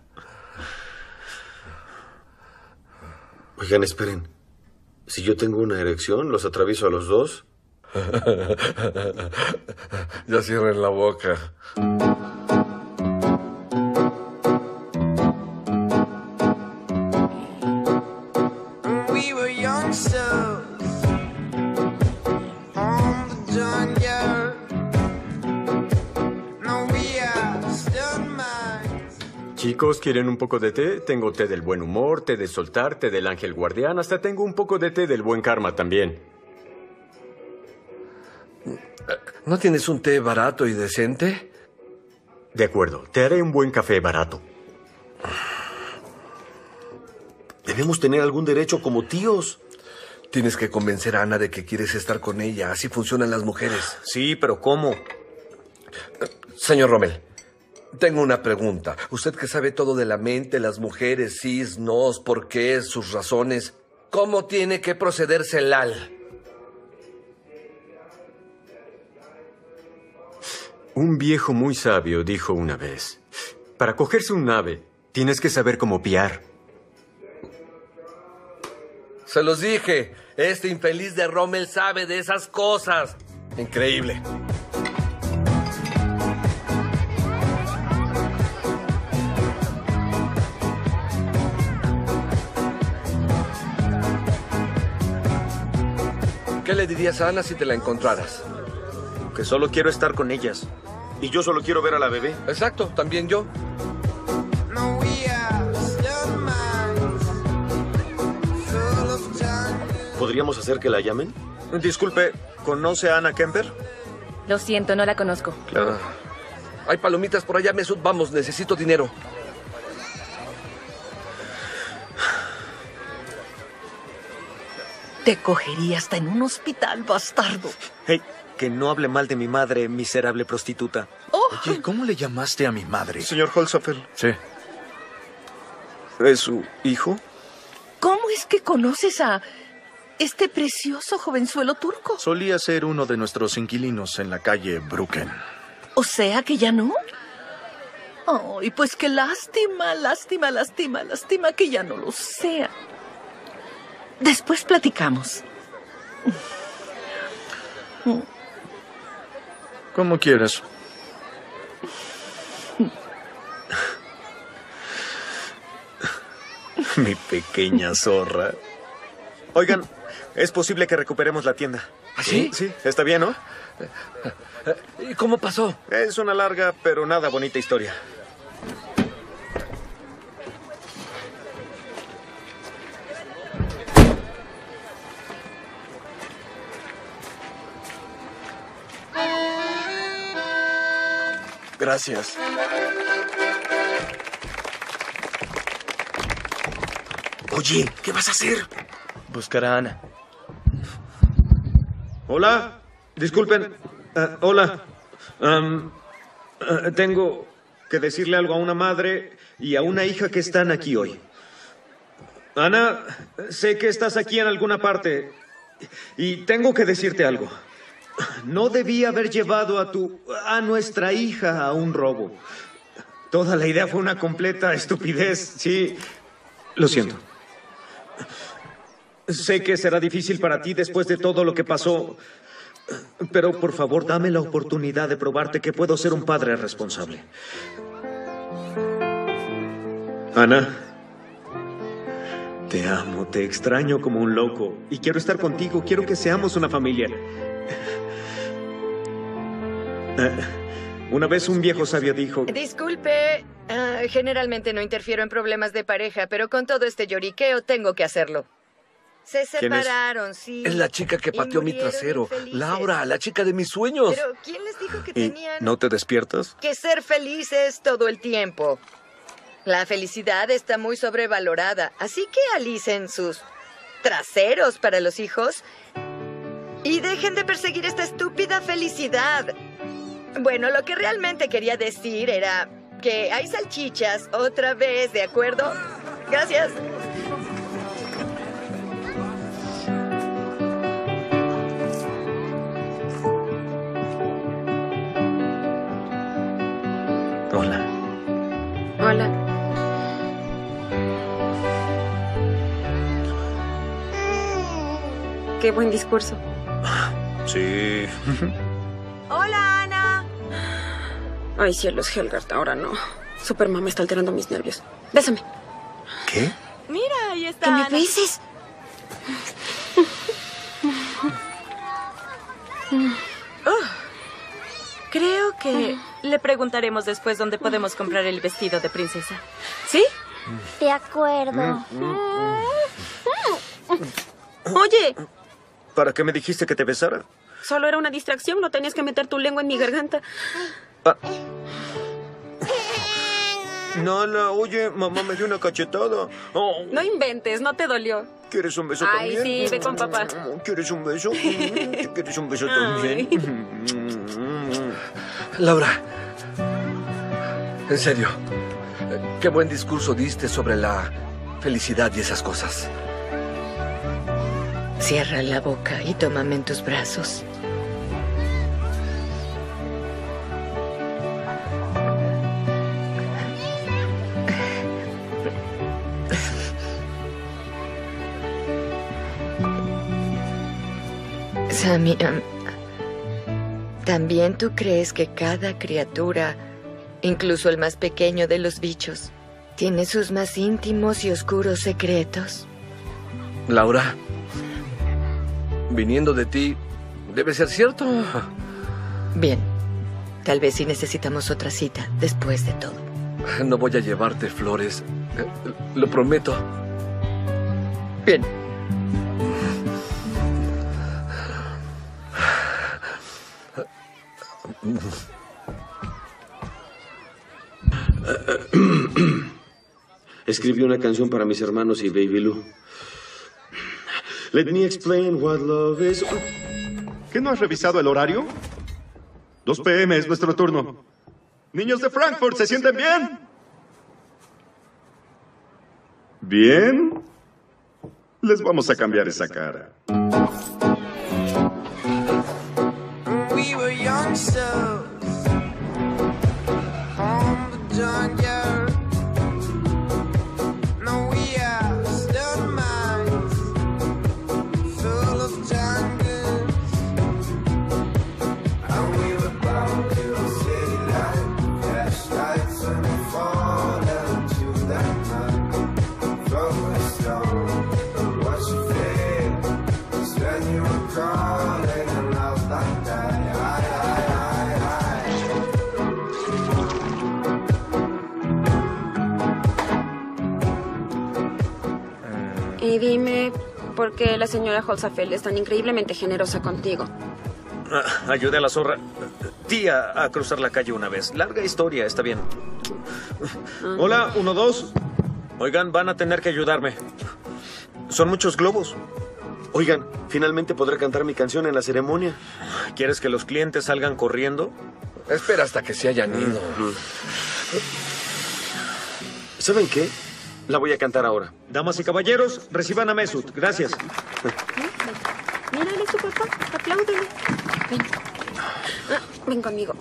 Oigan, esperen. Si yo tengo una erección, ¿los atravieso a los dos? Ya cierren la boca. We were youngsters on the junkyard. No, we are still minds. Chicos, ¿quieren un poco de té? Tengo té del buen humor, té de soltar, té del ángel guardián, hasta tengo un poco de té del buen karma también. ¿No tienes un té barato y decente? De acuerdo, te haré un buen café barato. Debemos tener algún derecho como tíos. Tienes que convencer a Ana de que quieres estar con ella. Así funcionan las mujeres. Sí, pero ¿cómo? Señor Rommel, tengo una pregunta. Usted que sabe todo de la mente, las mujeres, sís, nos, por qué, sus razones. ¿Cómo tiene que proceder Celal? Un viejo muy sabio dijo una vez, para cogerse un ave, tienes que saber cómo piar. Se los dije, este infeliz de Rommel sabe de esas cosas. Increíble. ¿Qué le dirías a Ana si te la encontraras? Que solo quiero estar con ellas. Y yo solo quiero ver a la bebé. Exacto, también yo. No, we are still minds. ¿Podríamos hacer que la llamen? Disculpe, ¿conoce a Anna Kemper? Lo siento, no la conozco. Claro. Hay palomitas por allá, Mesut. Vamos, necesito dinero. Te cogería hasta en un hospital, bastardo. Hey, que no hable mal de mi madre, miserable prostituta. Oye, ¿cómo le llamaste a mi madre? Señor Holzapfel. Sí. ¿Es su hijo? ¿Cómo es que conoces a este precioso jovenzuelo turco? Solía ser uno de nuestros inquilinos en la calle Brooklyn. O sea que ya no. Ay, pues qué lástima, lástima, lástima, lástima que ya no lo sea. Después platicamos. Como quieras. Mi pequeña zorra. Oigan, es posible que recuperemos la tienda. ¿Ah, sí? Sí, está bien, ¿no? ¿Y cómo pasó? Es una larga, pero nada bonita historia. Gracias. Oye, ¿qué vas a hacer? Buscar a Ana. Hola, disculpen. Hola. Tengo que decirle algo a una madre y a una hija que están aquí hoy. Ana, sé que estás aquí en alguna parte y tengo que decirte algo. No debí haber llevado a nuestra hija a un robo. Toda la idea fue una completa estupidez, sí. Lo siento. Sé que será difícil para ti después de todo lo que pasó, pero por favor dame la oportunidad de probarte que puedo ser un padre responsable. Ana, te amo, te extraño como un loco y quiero estar contigo, quiero que seamos una familia. Una vez un viejo sabio dijo... Disculpe, generalmente no interfiero en problemas de pareja, pero con todo este lloriqueo tengo que hacerlo. Se separaron, sí. Es la chica que pateó mi trasero. Laura, la chica de mis sueños. Pero ¿quién les dijo que tenían ¿No te despiertas? que ser felices todo el tiempo? La felicidad está muy sobrevalorada, así que alicen sus traseros para los hijos y dejen de perseguir esta estúpida felicidad. Bueno, lo que realmente quería decir era que hay salchichas otra vez, ¿de acuerdo? Gracias. Hola. Hola. Qué buen discurso. Sí. Hola, Ana. Ay, cielos, Helgard, ahora no. Superman me está alterando mis nervios. Bésame. ¿Qué? Mira, ahí está. ¿Que me Ana. beses? Creo que le preguntaremos después dónde podemos comprar el vestido de princesa. ¿Sí? De acuerdo. Oye, ¿Para qué me dijiste que te besara? solo era una distracción, no tenías que meter tu lengua en mi garganta. Nala, oye, mamá me dio una cachetada. Oh, No inventes, no te dolió. ¿quieres un beso Ay, también? sí, ve con papá. ¿Quieres un beso? ¿Quieres un beso también? Laura, en serio, qué buen discurso diste sobre la felicidad y esas cosas. Cierra la boca y tómame en tus brazos. Sammy, ¿también tú crees que cada criatura, incluso el más pequeño de los bichos, tiene sus más íntimos y oscuros secretos? Laura, viniendo de ti, debe ser cierto. Bien, tal vez sí necesitamos otra cita después de todo. No voy a llevarte flores, lo prometo. Bien. Escribí una canción para mis hermanos y Baby Lou. Let me explain what love is. ¿Qué no has revisado el horario? 2 p.m. es nuestro turno. Niños de Frankfurt, ¿se sienten bien? ¿Bien? Les vamos a cambiar esa cara. We were youngsters on the junkyard. Now we are still minds full of jungles. And we were bound to the city light, flashlights and we fall into that night. Throwing stone, what you feel is when you were calling and love like that. Y dime, ¿por qué la señora Holzapfel es tan increíblemente generosa contigo? Ayude a la zorra. Tía, a cruzar la calle una vez. Larga historia, está bien. Hola, 1, 2. Oigan, van a tener que ayudarme. Son muchos globos. Oigan, finalmente podré cantar mi canción en la ceremonia. ¿Quieres que los clientes salgan corriendo? Espera hasta que se hayan ido. ¿Saben qué? La voy a cantar ahora. Damas y caballeros, reciban a Mesut. Gracias. Mira, él es tu papá. Apláudele. Ven. Ven conmigo.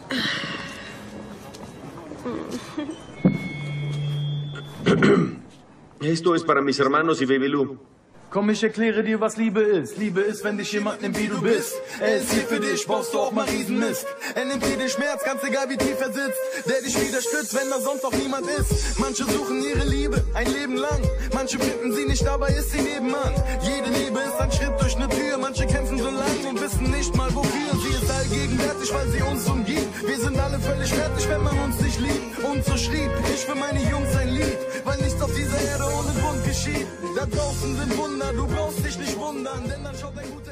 Esto es para mis hermanos y Baby Lou. Komm, ich erkläre dir, was Liebe ist. Liebe ist, wenn dich jemand nimmt, wie du bist. Er ist hier für dich, brauchst du auch mal Riesenmist. Er nimmt dir den Schmerz, ganz egal wie tief er sitzt. Der dich wieder stützt, wenn da sonst auch niemand ist. Manche suchen ihre Liebe, ein Leben lang. Manche finden sie nicht, dabei ist sie nebenan. Jede Liebe ist ein Schritt durch eine Tür. Manche kämpfen so lang und wissen nicht mal wofür. Sie ist allgegenwärtig, weil sie uns umgibt. Wir sind alle völlig fertig, wenn man uns nicht liebt. Und so schrieb ich für meine Jungs ein Lied. Weil nichts auf dieser Erde ohne Grund geschieht. Da draußen sind Wunder, du brauchst dich nicht wundern, denn dann schaut ein